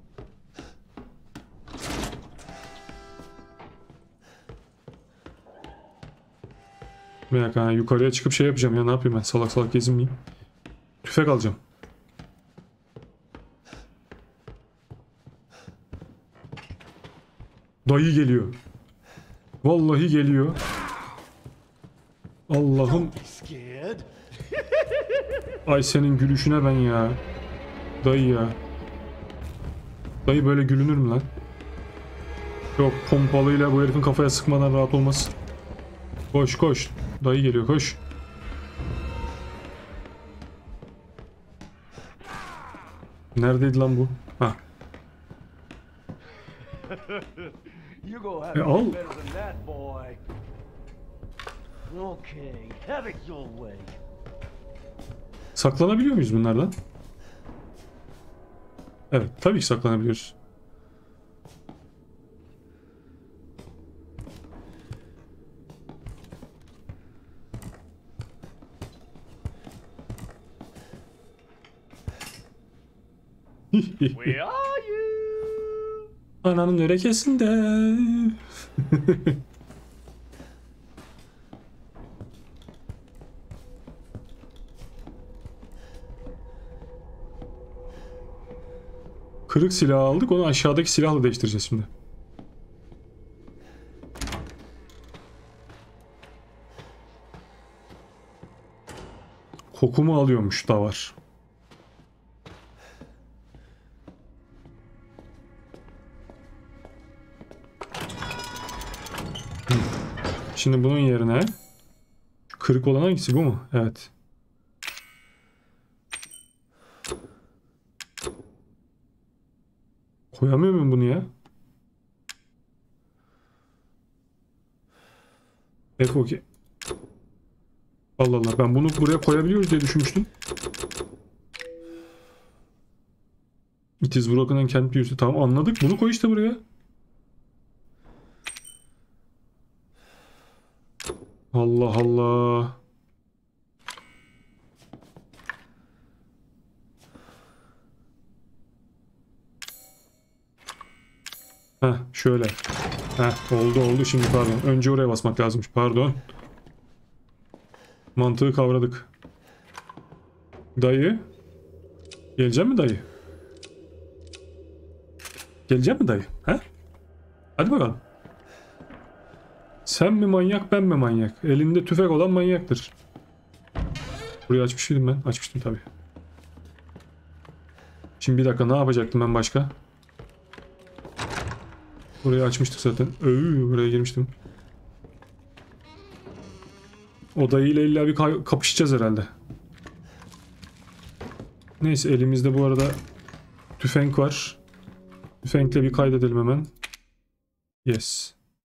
S1: Merak ha, yukarıya çıkıp şey yapacağım ya, ne yapayım ben, salak salak gezinmeyeyim. Tüfek alacağım. Dayı geliyor. Vallahi geliyor. Allah'ım. Ay senin gülüşüne ben ya. Dayı ya. Dayı böyle gülünür mü lan? Yok, pompalıyla bu herifin kafaya sıkmadan rahat olmaz. Koş koş. Dayı geliyor, koş. Neredeydi lan bu? Ha.
S3: You go have
S1: E,
S3: it
S1: al.
S3: better than that, boy. Okay, have it your way.
S1: Saklanabiliyor muyuz bunlardan? Evet, tabii ki saklanabiliyoruz.
S3: Where are you?
S1: Ananın örekesinde. Kırık silah aldık, onu aşağıdaki silahla değiştireceğiz şimdi. Kokumu alıyormuş da var. Şimdi bunun yerine kırık olan hangisi, bu mu? Evet. Koyamıyor muyum bunu ya? Evet, okey. Allah Allah, ben bunu buraya koyabiliyoruz diye düşünmüştüm. It is broken and can't be used. Tamam, anladık. Bunu koy işte buraya. Allah Allah. Heh, şöyle. Heh, oldu oldu şimdi, pardon. Önce oraya basmak lazımmış, pardon. Mantığı kavradık. Dayı. Gelecek mi dayı? Gelecek mi dayı? He? Hadi bakalım. Sen mi manyak, ben mi manyak? Elinde tüfek olan manyaktır. Burayı açmış mıydım ben? Açmıştım tabii. Şimdi bir dakika, ne yapacaktım ben başka? Burayı açmıştık zaten. Öü, buraya girmiştim. O dayıyla illa bir kapışacağız herhalde. Neyse, elimizde bu arada tüfek var. Tüfekle bir kaydedelim hemen. Yes.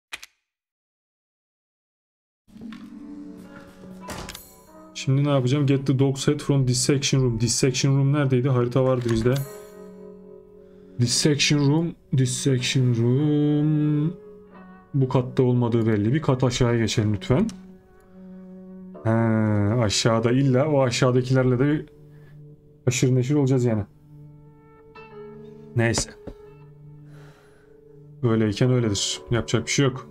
S1: Şimdi ne yapacağım? Get the dog's head from dissection room. Dissection room neredeydi? Harita vardı bizde. Dissection room. Dissection room. Bu katta olmadığı belli. Bir kat aşağıya geçelim lütfen. He, aşağıda illa o aşağıdakilerle de aşırı neşir olacağız yani. Neyse. Öyleyken öyledir. Yapacak bir şey yok.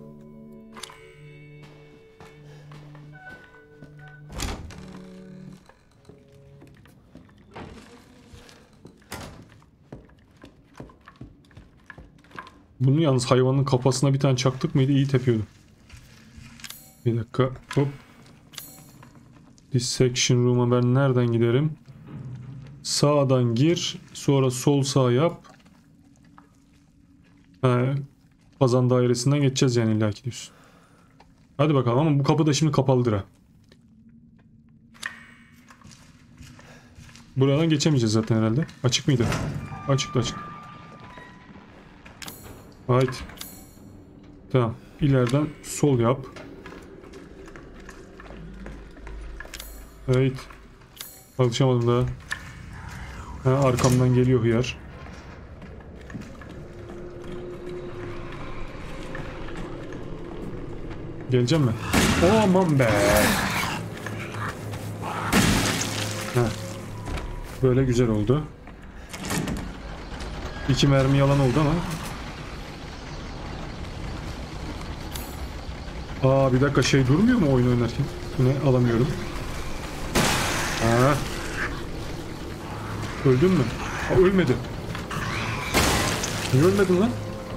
S1: Bunu yalnız hayvanın kafasına bir tane çaktık mıydı iyi tepiyordu. Bir dakika, hop. Dissection room'a ben nereden giderim? Sağdan gir, sonra sol sağ yap. He, kazan dairesinden geçeceğiz yani illaki diyorsun. Hadi bakalım, ama bu kapı da şimdi kapalıdır ha. Buradan geçemeyeceğiz zaten herhalde. Açık mıydı? Açıktı, açık. Hayt. Tamam. İleriden sol yap. Evet. Alışamadım daha. Ha, arkamdan geliyor hıyar. Geleceğim mi? Aman be. Ha. Böyle güzel oldu. İki mermi yalan oldu ama. Aa, bir dakika, şey durmuyor mu oyun oynarken? Bu ne? Alamıyorum. Ha. Öldün mü? Aa, ölmedi. Niye ölmedin lan?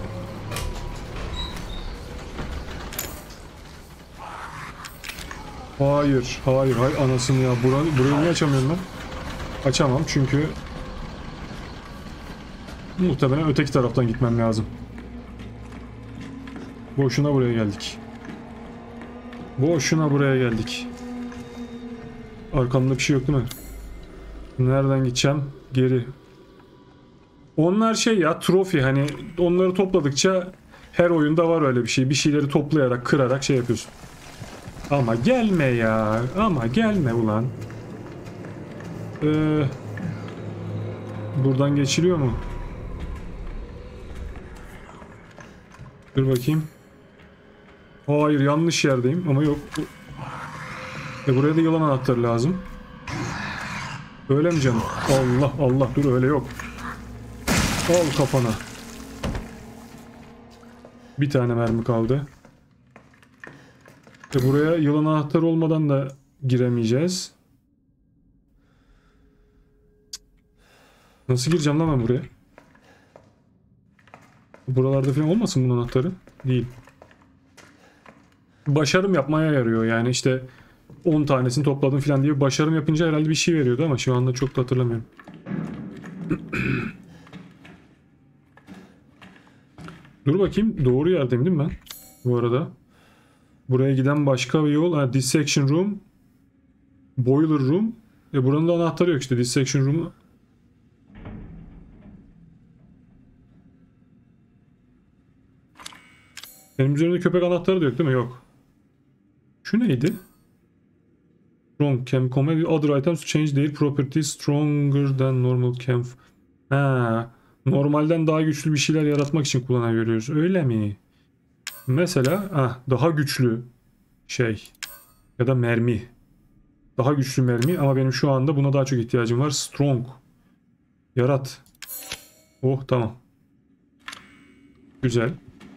S1: Hayır, hayır, hayır anasını ya. Burayı, burayı niye açamıyorum ben? Açamam çünkü muhtemelen öteki taraftan gitmem lazım. Boşuna buraya geldik. Boşuna buraya geldik. Arkamda bir şey yok değil mi? Nereden gideceğim? Geri. Onlar şey ya, trofi, hani onları topladıkça her oyunda var öyle bir şey. Bir şeyleri toplayarak, kırarak şey yapıyorsun. Ama gelme ya. Ama gelme ulan. Ee, buradan geçiliyor mu? Dur bakayım. Hayır, yanlış yerdeyim ama yok. E buraya da yılan anahtarı lazım. Öyle mi canım? Allah Allah, dur öyle yok. Al kafana. Bir tane mermi kaldı. E buraya yılan anahtarı olmadan da giremeyeceğiz. Nasıl gireceğim lan ben buraya? Buralarda falan olmasın bunun anahtarı? Değil. Başarım yapmaya yarıyor yani, işte on tanesini topladım falan diye başarım yapınca herhalde bir şey veriyordu ama şu anda çok da hatırlamıyorum. Dur bakayım, doğru yerdeyim değil mi ben? Bu arada. Buraya giden başka bir yol. Ha, dissection room. Boiler room. E buranın da anahtarı yok işte, dissection room'u. Benim üzerimde köpek anahtarı da yok değil mi? Yok. Şu neydi? Strong can command other items to change their properties stronger than normal can. Ha, normalden daha güçlü bir şeyler yaratmak için kullanabiliyoruz. Öyle mi? Mesela ah, daha güçlü şey ya da mermi. Daha güçlü mermi ama benim şu anda buna daha çok ihtiyacım var. Strong. Yarat. Oh, tamam. Güzel.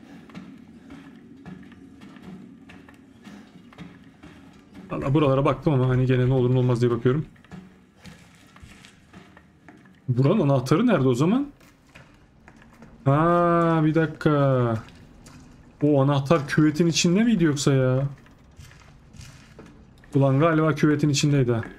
S1: Valla buralara baktım ama hani gene ne olur ne olmaz diye bakıyorum. Buranın anahtarı nerede o zaman? Ha, bir dakika. O anahtar küvetin içinde miydi yoksa ya? Ulan galiba küvetin içindeydi ha.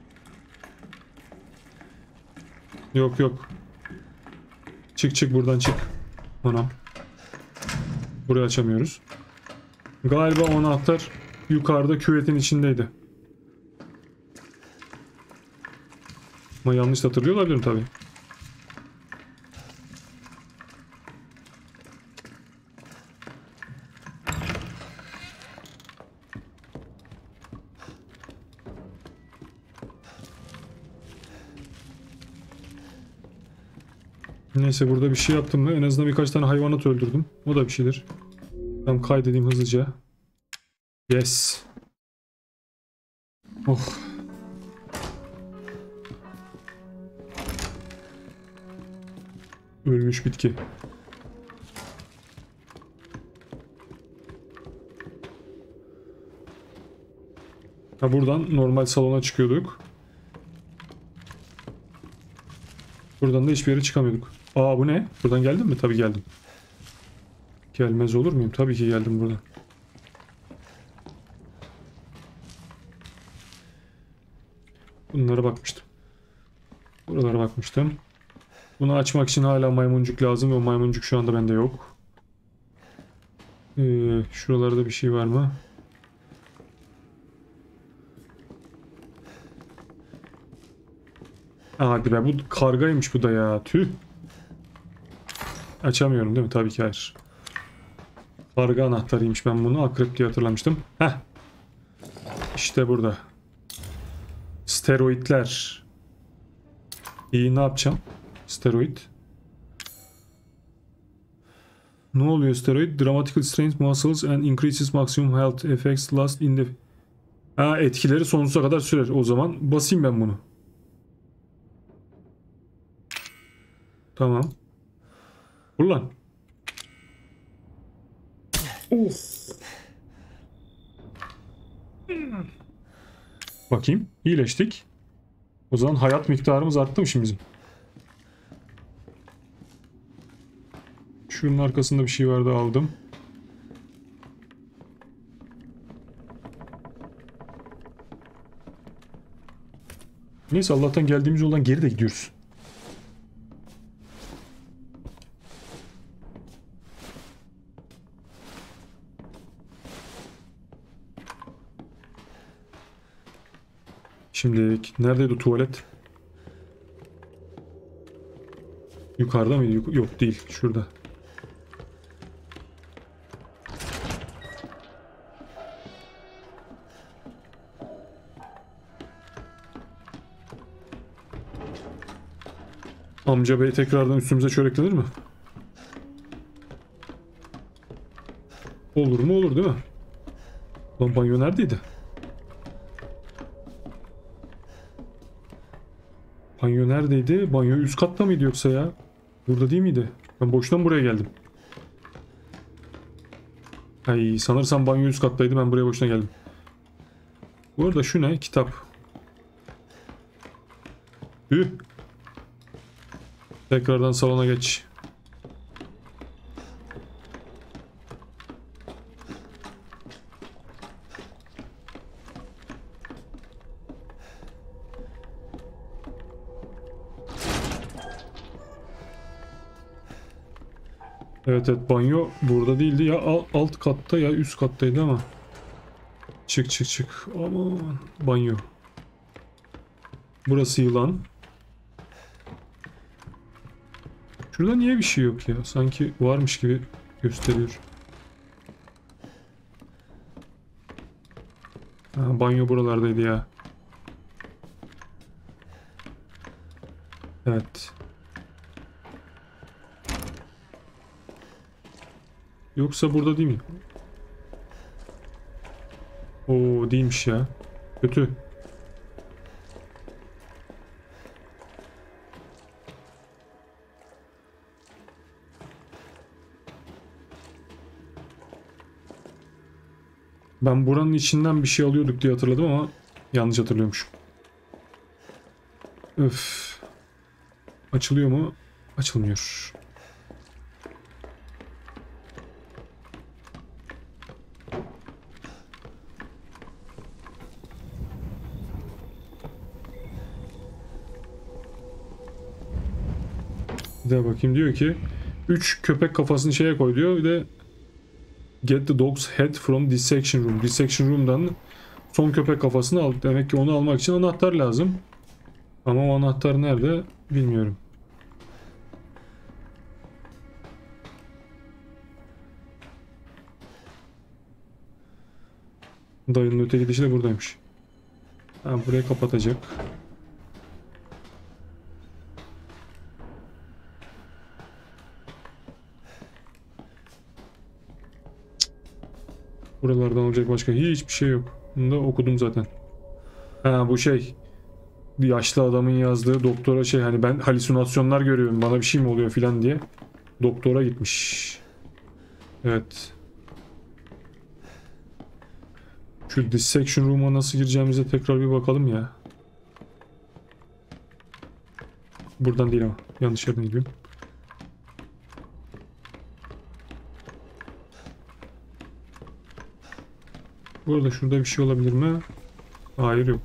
S1: Yok yok. Çık çık buradan çık. Anam. Burayı açamıyoruz. Galiba o anahtar yukarıda küvetin içindeydi. Ama yanlış hatırlıyor olabilirim tabii. Neyse, burada bir şey yaptım mı? En azından birkaç tane hayvanat öldürdüm. O da bir şeydir. Tamam, kaydedeyim hızlıca. Yes. Oh. Ölmüş bitki. Ha, buradan normal salona çıkıyorduk. Buradan da hiçbir yere çıkamıyorduk. Aa, bu ne? Buradan geldin mi? Tabii geldim. Gelmez olur muyum? Tabii ki geldim buradan. Bunlara bakmıştım. Buralara bakmıştım. Bunu açmak için hala maymuncuk lazım ve o maymuncuk şu anda bende yok. Ee, şuralarda bir şey var mı? Hadi be, bu kargaymış bu da ya. Tüh. Açamıyorum değil mi? Tabii ki hayır. Karga anahtarıymış, ben bunu akrep diye hatırlamıştım. Heh. İşte burada. Steroidler. İyi, ne yapacağım? Steroid. Ne oluyor steroid? Dramatically strains muscles and increases maximum health effects last in the... Ha, etkileri sonsuza kadar sürer. O zaman basayım ben bunu. Tamam. Ulan. Of. Bakayım. İyileştik. O zaman hayat miktarımız arttı mı şimdi bizim? Şunun arkasında bir şey vardı, aldım. Neyse, Allah'tan geldiğimiz yoldan geri de gidiyoruz. Şimdi neredeydi tuvalet? Yukarıda mıydı? Yok, yok değil. Şurada. Amca bey tekrardan üstümüze çöreklenir mi? Olur mu olur değil mi? Lan banyo neredeydi? Banyo neredeydi? Banyo üst katta mıydı yoksa ya? Burada değil miydi? Ben boştan buraya geldim. Ay sanırsam banyo üst kattaydı, ben buraya boşuna geldim. Bu arada şu ne? Kitap. Hüh. Tekrardan salona geç. Evet evet, banyo burada değildi ya, alt katta ya üst kattaydı ama. Çık çık çık, aman banyo. Burası yılan. Şurada niye bir şey yok ya, sanki varmış gibi gösteriyor. Ha, banyo buralardaydı ya. Evet. Yoksa burada değil mi? Oo değilmiş ya. Kötü. Ben buranın içinden bir şey alıyorduk diye hatırladım ama yanlış hatırlıyormuşum. Öf. Açılıyor mu? Açılmıyor. Bir daha bakayım, diyor ki üç köpek kafasını şeye koy diyor, bir de get the dog's head from dissection room. Dissection room'dan son köpek kafasını al. Demek ki onu almak için anahtar lazım. Ama o anahtar nerede bilmiyorum. Dayının öte gidişi de buradaymış. Ha, burayı kapatacak. Buralardan olacak başka hiçbir şey yok. Bunu da okudum zaten. Ha bu şey, yaşlı adamın yazdığı doktora şey, hani ben halüsinasyonlar görüyorum, bana bir şey mi oluyor filan diye doktora gitmiş. Evet. Şu dissection room'a nasıl gireceğimize tekrar bir bakalım ya. Buradan değil ama yanlış yerden gidiyorum. Bu arada şurada bir şey olabilir mi? Hayır, yok.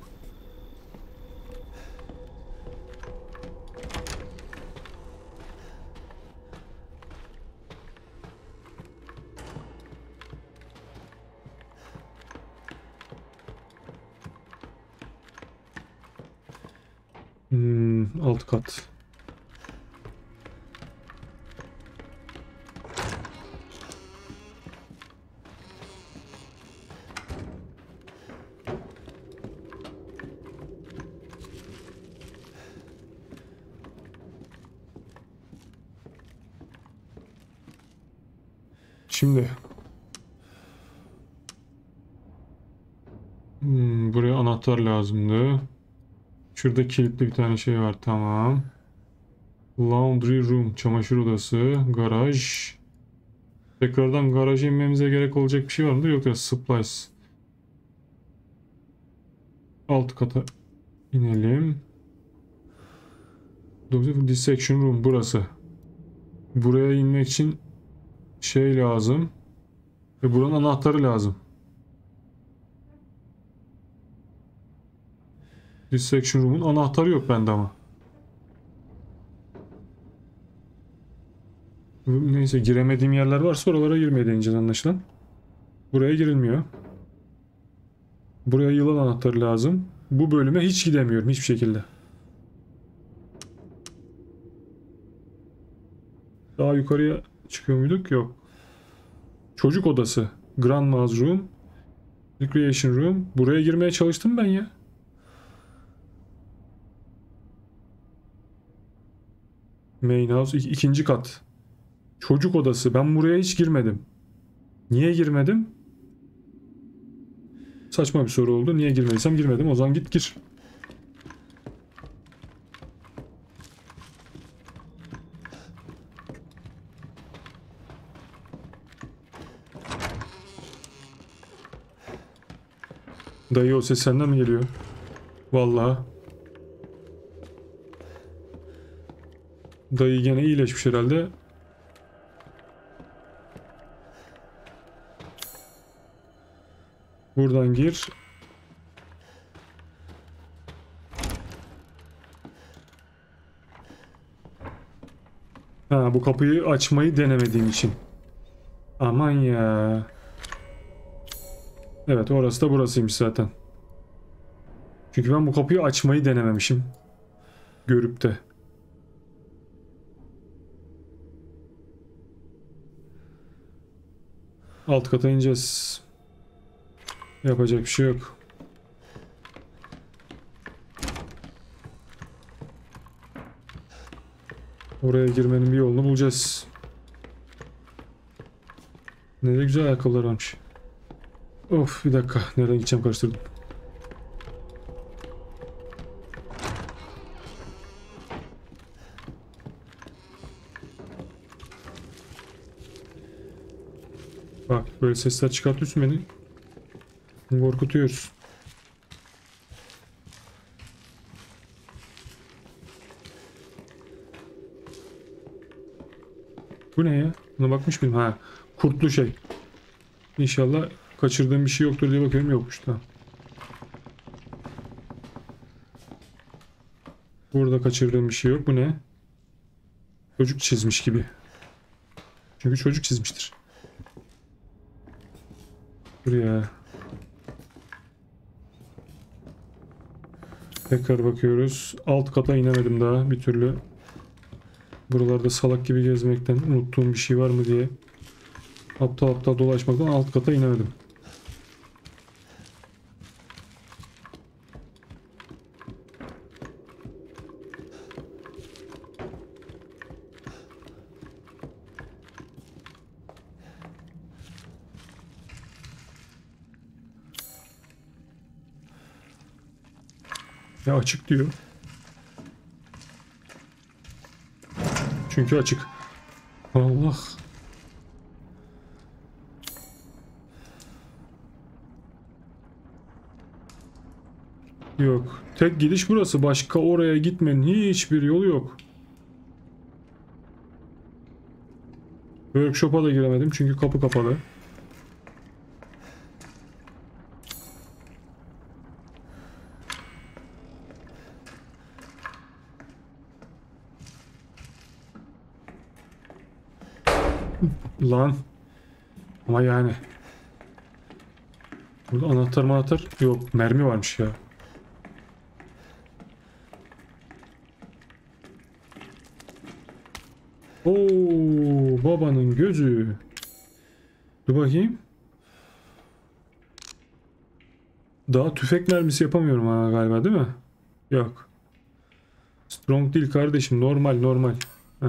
S1: Hmm, alt kat. Şimdi hmm, buraya anahtar lazımdı. Şurada kilitli bir tane şey var, tamam. Laundry room, çamaşır odası, garaj. Tekrardan garaja inmemize gerek olacak bir şey var mı? Yok ya, supplies. Alt kata inelim. Dissection room burası. Buraya inmek için şey lazım. Ve buranın anahtarı lazım. Dissection room'un anahtarı yok bende ama. Neyse, giremediğim yerler varsa oralara girmeye deneyeceğiz anlaşılan. Buraya girilmiyor. Buraya yılan anahtarı lazım. Bu bölüme hiç gidemiyorum hiçbir şekilde. Daha yukarıya çıkıyor muyduk? Yok. Çocuk odası. Grandma's room. Recreation room. Buraya girmeye çalıştım ben ya. Main house. Ik ikinci kat. Çocuk odası. Ben buraya hiç girmedim. Niye girmedim? Saçma bir soru oldu. Niye girmediysem girmedim. O zaman git gir. Dayı, o ses senden mi geliyor? Vallahi. Dayı gene iyileşmiş herhalde. Buradan gir. Ha, bu kapıyı açmayı denemediğim için. Aman ya. Evet, orası da burasıymış zaten. Çünkü ben bu kapıyı açmayı denememişim. Görüp de. Alt kata ineceğiz. Yapacak bir şey yok. Oraya girmenin bir yolunu bulacağız. Ne de güzel ayakkabılar varmış. Of, bir dakika. Nereden gideceğim, karıştırdım. Bak, böyle sesler çıkartıyorsun beni. Korkutuyoruz. Bu ne ya? Buna bakmış mıyım? Ha, kurtlu şey. İnşallah kaçırdığım bir şey yoktur diye bakıyorum. Yokmuş. Tamam. Burada kaçırdığım bir şey yok. Bu ne? Çocuk çizmiş gibi. Çünkü çocuk çizmiştir. Buraya. Tekrar bakıyoruz. Alt kata inemedim daha bir türlü. Buralarda salak gibi gezmekten unuttuğum bir şey var mı diye aptal aptal dolaşmaktan alt kata inemedim. Ya açık diyor. Çünkü açık. Allah. Yok. Tek gidiş burası. Başka oraya gitmenin hiçbir yolu yok. Workshop'a da giremedim çünkü kapı kapalı. Lan. Ama yani. Burada anahtar anahtar yok. Mermi varmış ya. Oo, babanın gözü. Dur bakayım. Daha tüfek mermisi yapamıyorum ha galiba, değil mi? Yok. Strong değil kardeşim. Normal normal. Heh.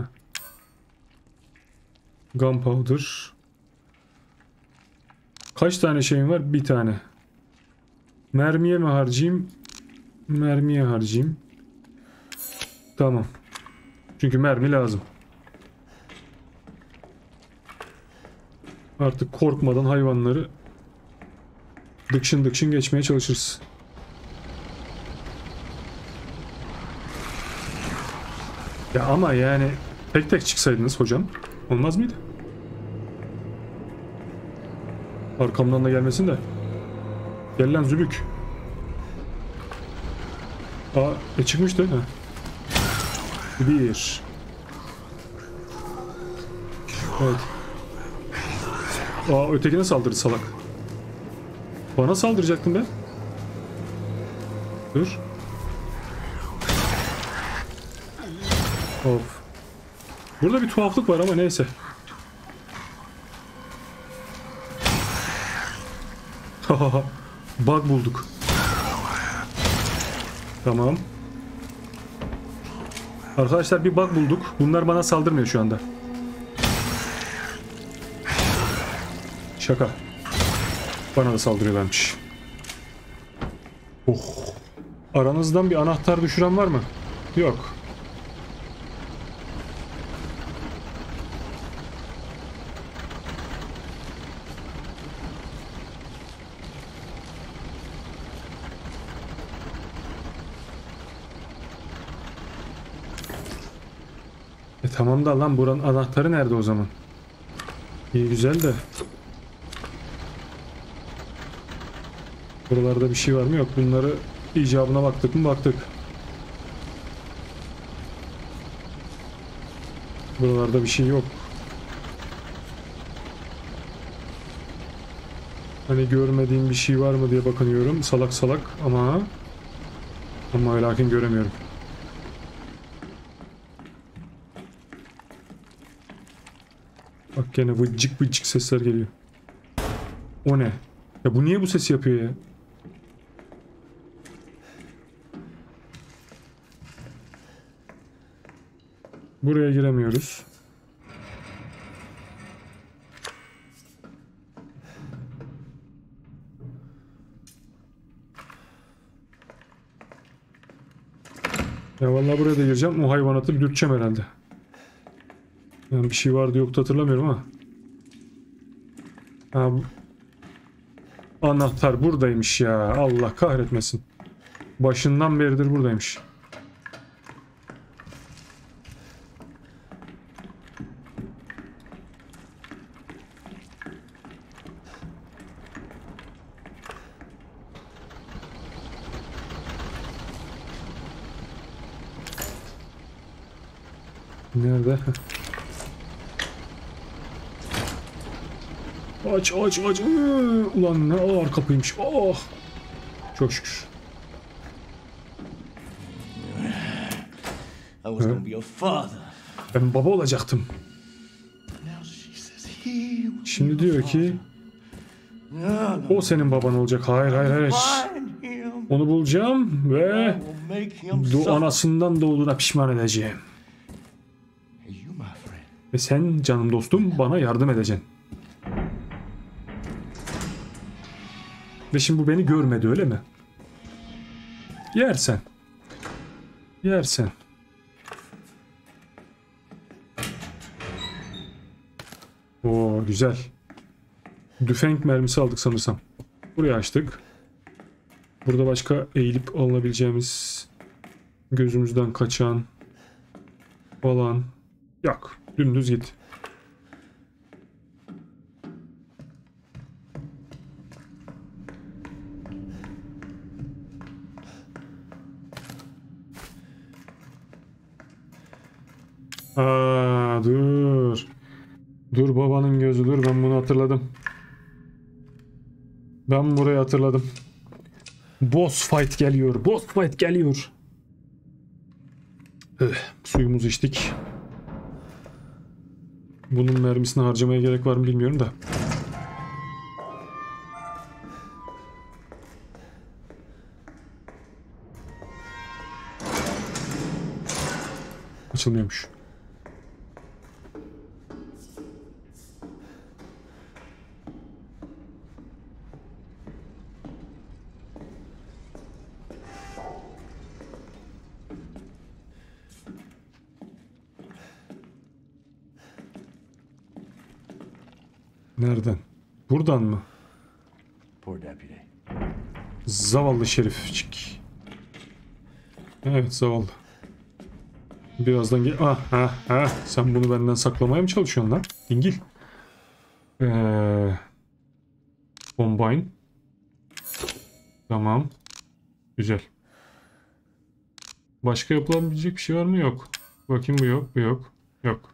S1: Gunpowder. Kaç tane şeyim var? Bir tane. Mermiye mi harcayayım? Mermiye harcayayım. Tamam. Çünkü mermi lazım. Artık korkmadan hayvanları dıkşın dıkşın geçmeye çalışırız. Ya ama yani tek tek çıksaydınız hocam olmaz mıydı? Arkamdan da gelmesin de. Gel lan zübük. Aa, e çıkmıştı. Ha. Bir. Evet. Aa, ötekine saldırdı salak. Bana saldıracaktın be. Dur. Of. Burada bir tuhaflık var ama neyse. Bug bulduk. Tamam. Arkadaşlar bir bug bulduk. Bunlar bana saldırmıyor şu anda. Şaka. Bana da saldırıyorlarmış. Oh. Aranızdan bir anahtar düşüren var mı? Yok. E tamam da lan buranın anahtarı nerede o zaman? İyi güzel de. Buralarda bir şey var mı? Yok. Bunları icabına baktık mı? Baktık. Buralarda bir şey yok. Hani görmediğim bir şey var mı diye bakınıyorum. Salak salak ama ama lakin göremiyorum. Bak gene vıcık vıcık sesler geliyor. O ne? Ya bu niye bu sesi yapıyor ya? Buraya giremiyoruz. Ya vallahi buraya da gireceğim. O hayvanatı bir dürteceğim herhalde. Yani bir şey vardı yoktu hatırlamıyorum ama. Ha, bu... Anahtar buradaymış ya. Allah kahretmesin. Başından beridir buradaymış. Nerede? Aç aç aç. Ulan ne ağır kapıymış. Oh. Çok şükür.
S3: I was gonna be your father.
S1: Ben baba olacaktım.
S3: Now she says he will
S1: Şimdi diyor ki
S3: No, no.
S1: o senin baban olacak. Hayır hayır hayır.
S3: Find him.
S1: Onu bulacağım ve
S3: I will make him
S1: do
S3: suffer.
S1: anasından doğduğuna pişman edeceğim.
S3: Hey, you my friend.
S1: Ve sen canım dostum bana yardım edeceksin. Ve şimdi bu beni görmedi öyle mi? Yersen. Yersen. Oo güzel. Düfenk mermisi aldık sanırsam. Burayı açtık. Burada başka eğilip alınabileceğimiz, gözümüzden kaçan falan yok. Dümdüz git. Aa, dur. Dur babanın gözü dur, ben bunu hatırladım. Ben burayı hatırladım. Boss fight geliyor. Boss fight geliyor. Öh, suyumuzu içtik. Bunun mermisini harcamaya gerek var mı bilmiyorum da. Açılmıyormuş. Nereden? Buradan mı?
S3: Poor deputy.
S1: Zavallı şerifçik. Evet zavallı. Birazdan gel. Ah ah ah. Sen bunu benden saklamaya mı çalışıyorsun lan? Dingil. Ee, Combine. Tamam. Güzel. Başka yapılabilecek bir şey var mı? Yok. Bakayım bu yok. Bu yok. Yok.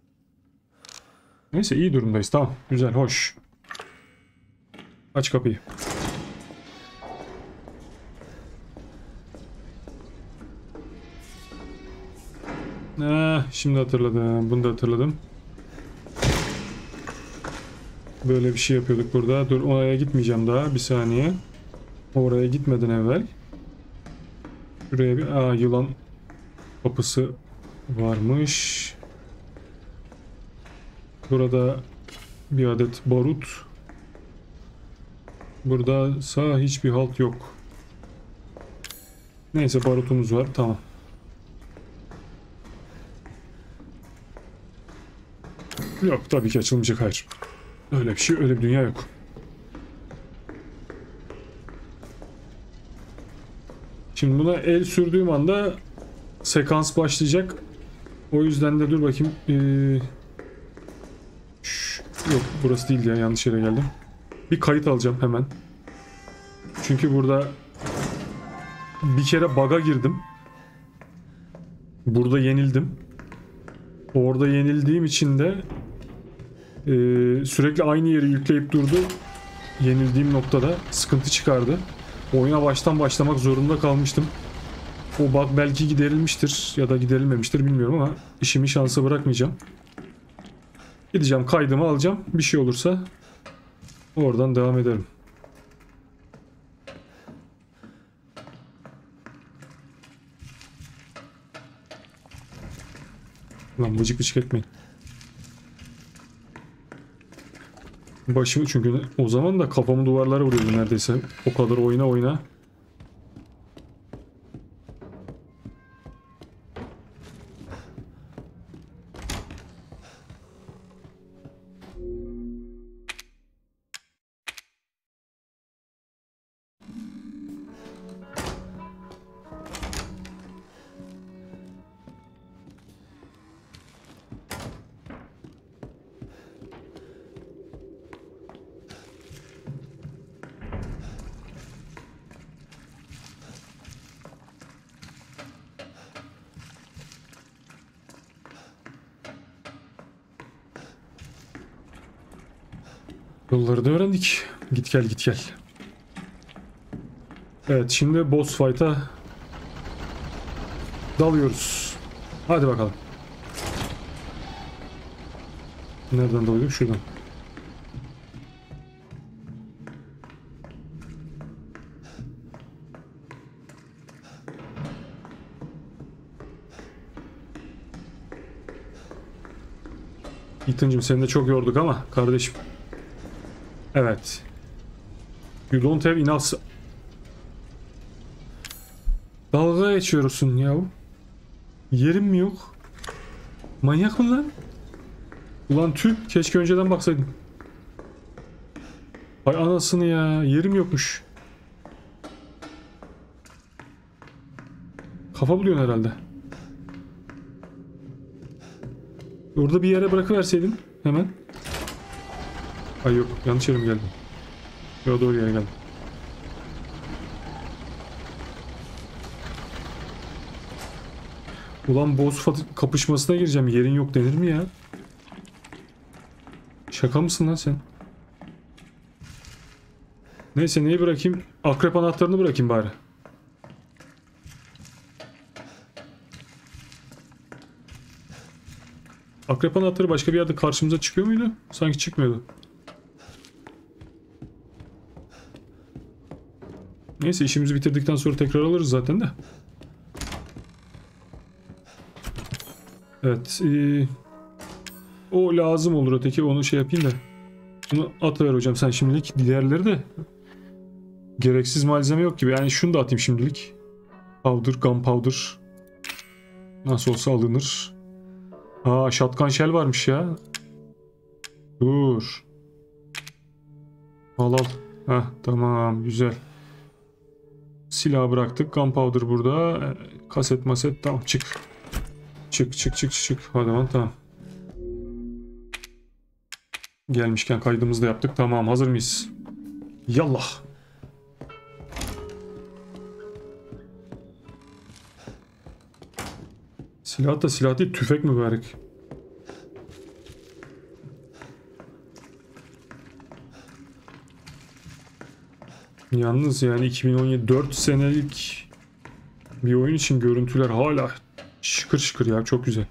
S1: Neyse iyi durumdayız. Tamam. Güzel. Hoş. Aç kapıyı. Ah, şimdi hatırladım. Bunu da hatırladım. Böyle bir şey yapıyorduk burada. Dur, oraya gitmeyeceğim daha. Bir saniye. Oraya gitmeden evvel. Şuraya bir... Aa, yılan kapısı varmış. Burada bir adet barut. Burada sağ hiçbir halt yok. Neyse, barutumuz var. Tamam. Yok, tabii ki açılmayacak, hayır. Öyle bir şey, öyle bir dünya yok. Şimdi buna el sürdüğüm anda sekans başlayacak. O yüzden de dur bakayım. Ee, şş, yok, burası değil ya, yanlış yere geldim. Bir kayıt alacağım hemen. Çünkü burada bir kere bug'a girdim. Burada yenildim. Orada yenildiğim için de e, sürekli aynı yeri yükleyip durdu. Yenildiğim noktada sıkıntı çıkardı. Oyuna baştan başlamak zorunda kalmıştım. O bug belki giderilmiştir ya da giderilmemiştir, bilmiyorum ama işimi şansa bırakmayacağım. Gideceğim, kaydımı alacağım. Bir şey olursa oradan devam ederim. Lan bıcık bıcık etmeyin. Başımı, çünkü o zaman da kafamı duvarlara vuruyordum neredeyse. O kadar oyna oyna. Yolları da öğrendik. Git gel git gel. Evet, şimdi boss fight'a dalıyoruz. Hadi bakalım. Nereden dalıyorduk? Şuradan. Ethan'cığım, seni de çok yorduk ama kardeşim. Evet. You don't have enough. Dalga geçiyorsun ya. Yerim mi yok? Manyak mı lan? Ulan tüh, keşke önceden baksaydım. Ay anasını ya, yerim yokmuş. Kafa buluyorsun herhalde. Orada bir yere bırakıverseydin hemen. Ay yok, yanlış yere mi geldim? Yok, doğru yere geldim. Ulan boss kapışmasına gireceğim, yerin yok denir mi ya? Şaka mısın lan sen? Neyse, neyi bırakayım? Akrep anahtarını bırakayım bari. Akrep anahtarı başka bir yerde karşımıza çıkıyor muydu? Sanki çıkmıyordu. Neyse, işimizi bitirdikten sonra tekrar alırız zaten de. Evet. Ee, o lazım olur öteki. Onu şey yapayım da. Bunu atıver hocam sen şimdilik. Diğerleri de gereksiz malzeme yok gibi. Yani şunu da atayım şimdilik. Powder, gunpowder. Nasıl olsa alınır. Aa, shotgun shell varmış ya. Dur. Al al. Heh, tamam, güzel. Silah bıraktık. Gunpowder burada. Kaset maset, tamam, çık. Çık çık çık çık. Hadi lan, tamam. Gelmişken kaydımızı da yaptık. Tamam, hazır mıyız? Yallah. Silah da silah değil, tüfek mübarek. Yalnız yani iki bin on yedi dört senelik bir oyun için görüntüler hala Şıkır şıkır ya, çok güzel.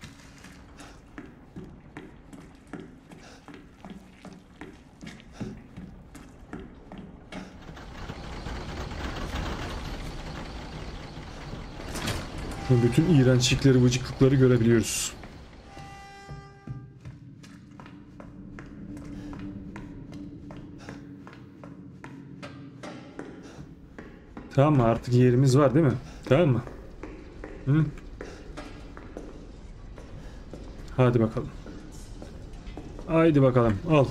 S1: Bütün iğrençlikleri, vıcıklıkları görebiliyoruz. Tamam mı? Artık yerimiz var değil mi? Tamam mı? Hı? Hadi bakalım. Haydi bakalım. Al.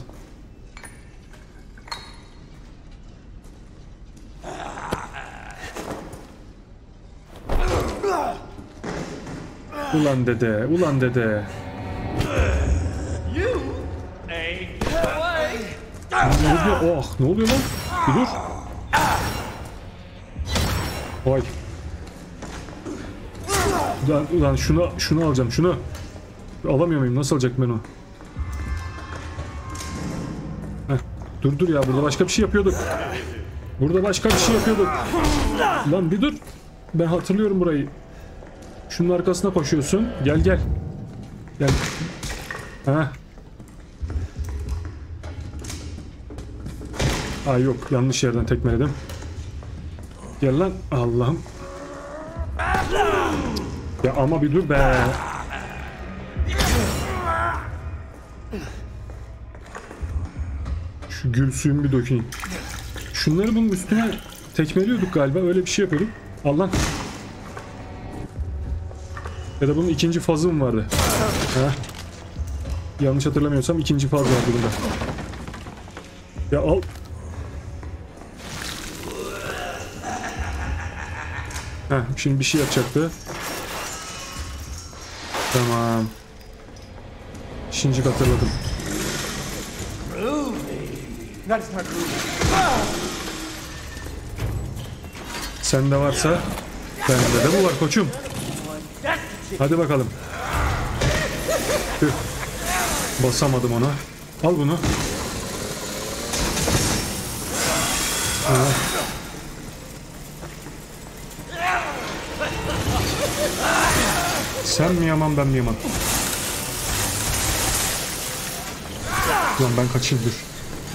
S1: Ulan dede, ulan dede. Ne oluyor? Oh, ne oluyor lan? Bir dur. Vay. Ulan, ulan şunu, şunu alacağım, şunu. Alamıyor muyum? Nasıl alacak ben onu? Heh, dur dur ya, burada başka bir şey yapıyorduk. Burada başka bir şey yapıyorduk. Lan bir dur. Ben hatırlıyorum burayı. Şunun arkasına koşuyorsun. Gel gel. Gel. Ha. Ay yok, yanlış yerden tekmeledim. Gel lan. Allah'ım. Ya ama bir dur be. Şu gül suyumu bir dökeyim. Şunları bunun üstüne tekmeliyorduk galiba. Öyle bir şey yapıyorduk. Al lan. Ya da bunun ikinci fazı mı vardı? Ha? Yanlış hatırlamıyorsam ikinci faz vardı bunda. Ya al. Ha, şimdi bir şey yapacaktı. Tamam. Şimdi hatırladım. Sende varsa bende de bu var koçum. Hadi bakalım. Tüh. Basamadım ona. Al bunu. Ha. Sen mi yaman, ben mi yaman? Ulan ben kaçayım, dur.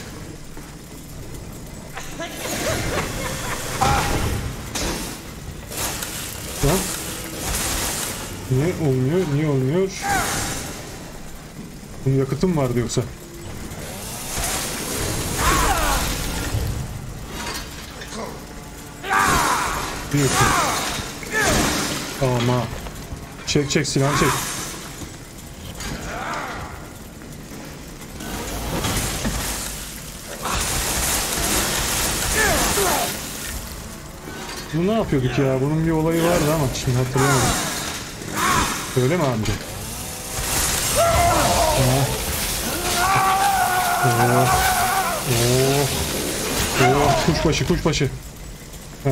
S1: Lan. Niye olmuyor? Niye olmuyor? Bunun yakıtı mı vardı yoksa? Diyorsun. Ama çek çek silahını çek. Bu ne yapıyorduk ya? Bunun bir olayı vardı ama şimdi hatırlayamadım. Öyle mi amca? Oh. Oh. Oh. Oh. Kuşbaşı, kuşbaşı. Heh.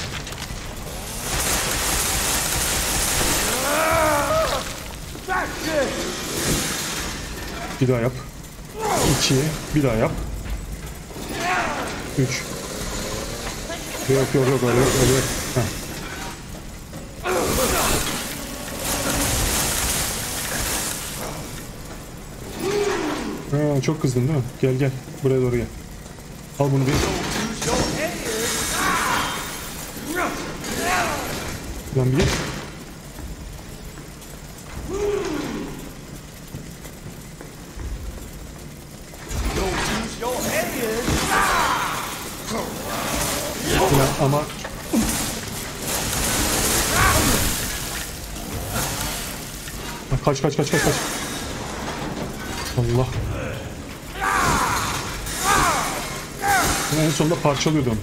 S1: Bir daha yap. İki. Bir daha yap. Üç. Yok yok yok öyle yok öyle yok. Heh. Ha, çok kızdın değil mi? Gel gel. Buraya doğru gel. Al bunu bir. Lan bir git. Ya ama kaç kaç kaç kaç kaç. Allah. En sonunda parçalıyordum.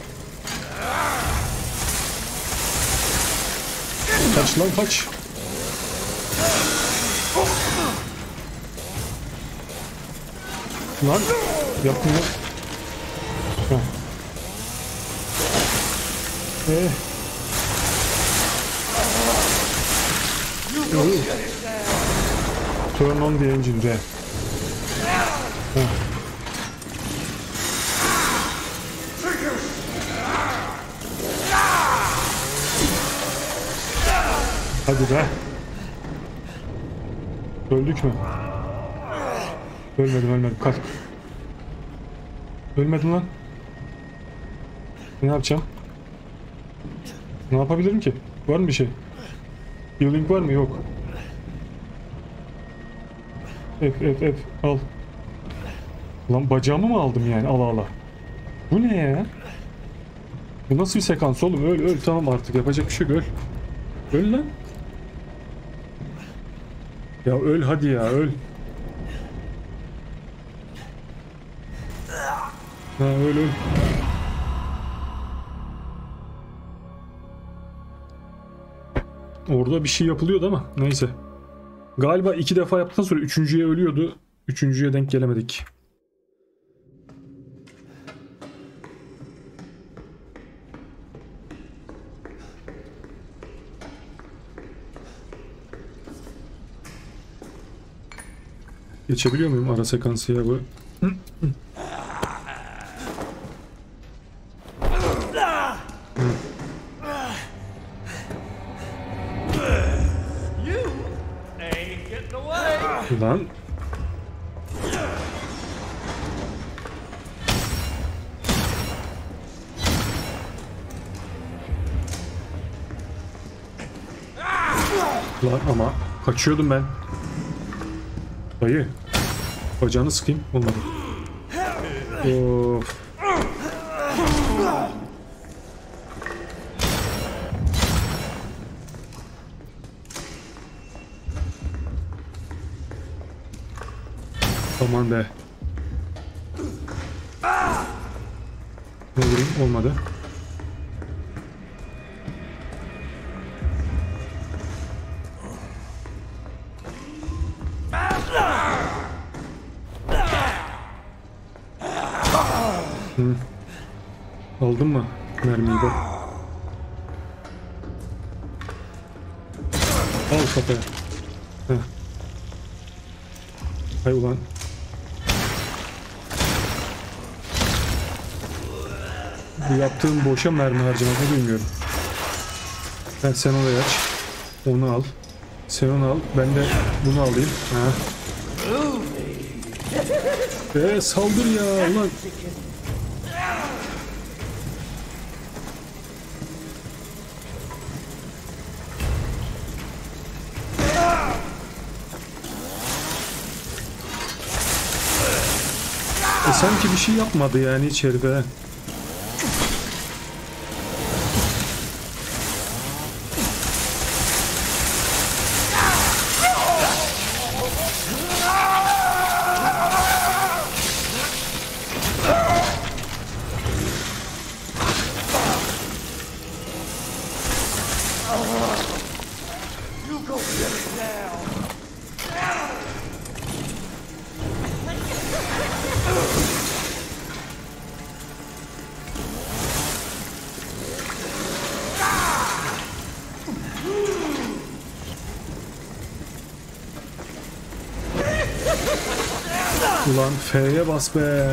S1: Kaç lan kaç. Lan yapmıyor. Heh. Ee. Turn on the engine de. Heh. Hadi be. Öldük mü? Ölmedim ölmedim kalk. Ölmedim lan. Ne yapacağım? Ne yapabilirim ki? Var mı bir şey? Healing var mı? Yok. F F F al. Lan bacağımı mı aldım yani? Ala ala. Bu ne ya? Bu nasıl bir sekans oğlum? Öl öl tamam artık yapacak bir şey yok, öl. Öl lan. Ya öl hadi ya öl. Ha öl öl. Orada bir şey yapılıyordu ama neyse. Galiba iki defa yaptıktan sonra üçüncüye ölüyordu. Üçüncüye denk gelemedik. Geçebiliyor muyum ara sekansı ya bu? Lan. Lan ama kaçıyordum ben. Dayı. Bacağını sıkayım. Olmadı. Of. Aman be. Ne vurayım? Olmadı. Hı. Aldın mı mermiyi bak. Al kafaya. Heh. Hay ulan. Bu yaptığım boşa mermi harcamadığını bilmiyorum. Ben sen orayı aç. Onu al. Sen onu al. Ben de bunu alayım. Ha. Eee saldır ya ulan. E sanki bir şey yapmadı yani içeride. Ulan F'ye bas be.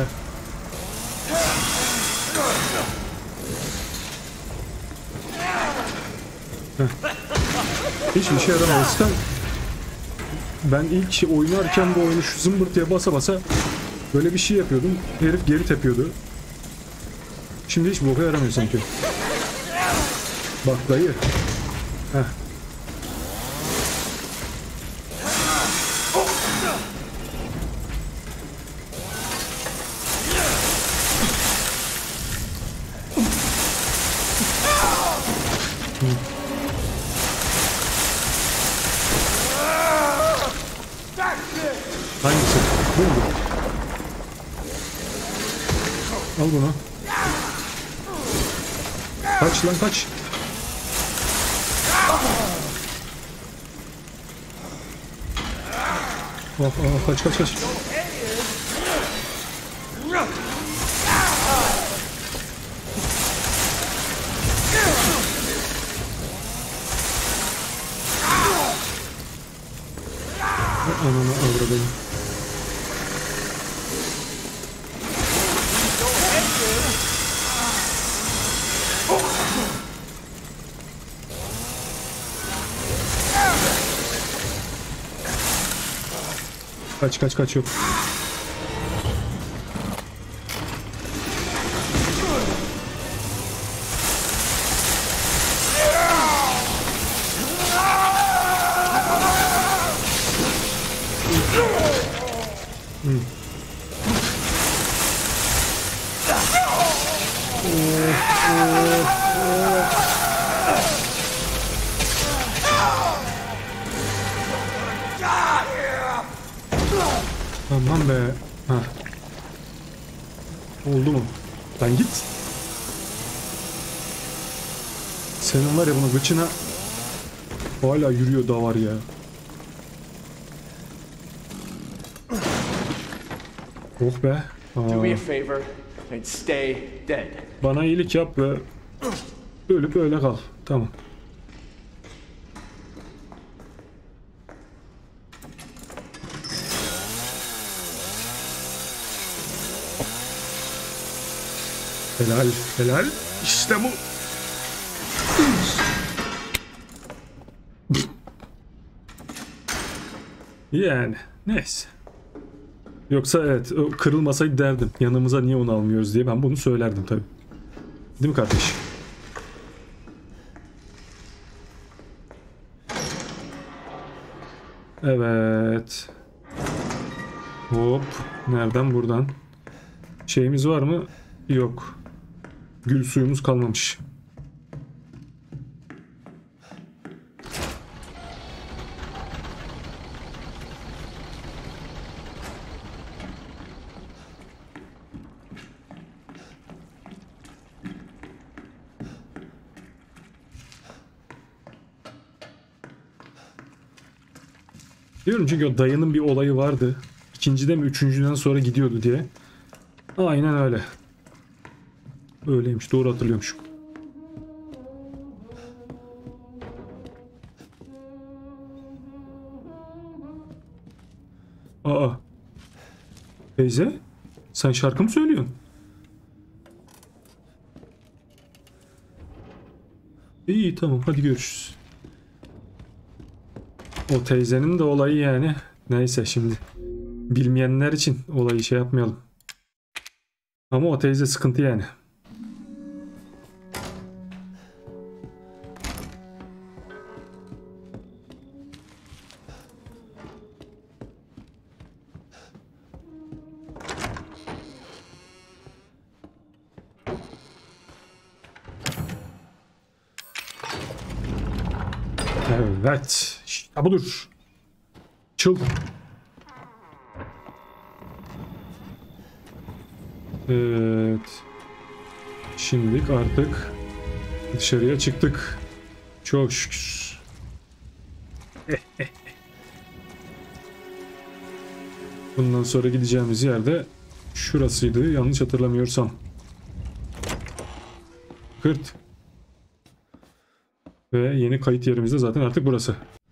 S1: Heh. Hiçbir işe yaramaz. Ben ilk oynarken bu oyunu şu zımbırtıya basa basa böyle bir şey yapıyordum. Herif geri tepiyordu. Şimdi hiç boka yaramıyor sanki. Bak dayı. Heh. Hangisi? Bu mu? Al bunu. Kaç lan kaç. Oh, oh, kaç kaç kaç. Ananı avradım. Kaç kaç kaç yok. Hmm. Aman be. Ha. Oldu mu? Lan git. Senin var ya bunun gıçına hala yürüyor da var ya. Oh be.
S4: Do me a
S1: Aa,
S4: favor and stay dead.
S1: bana iyilik yap ve ölüp öyle kal. Tamam. Helal, helal. İşte bu. Yani neyse. Yoksa evet o kırılmasaydı derdim. Yanımıza niye onu almıyoruz diye ben bunu söylerdim tabii. Değil mi kardeş? Evet. Hop. Nereden? Buradan. Şeyimiz var mı? Yok. Gül suyumuz kalmamış. Diyorum çünkü o dayının bir olayı vardı. İkincide mi üçüncüden sonra gidiyordu diye. Aynen öyle. Öyleymiş, doğru hatırlıyormuşum. Aa. Teyze, sen şarkı mı söylüyorsun? İyi tamam hadi görüşürüz. O teyzenin de olayı yani. Neyse şimdi. Bilmeyenler için olayı şey yapmayalım. Ama o teyze sıkıntı yani. Evet. İşte budur. Çıl. Evet. Şimdilik artık dışarıya çıktık. Çok şükür. Bundan sonra gideceğimiz yerde şurasıydı yanlış hatırlamıyorsam. Kırt. Ve yeni kayıt yerimiz de zaten artık burası.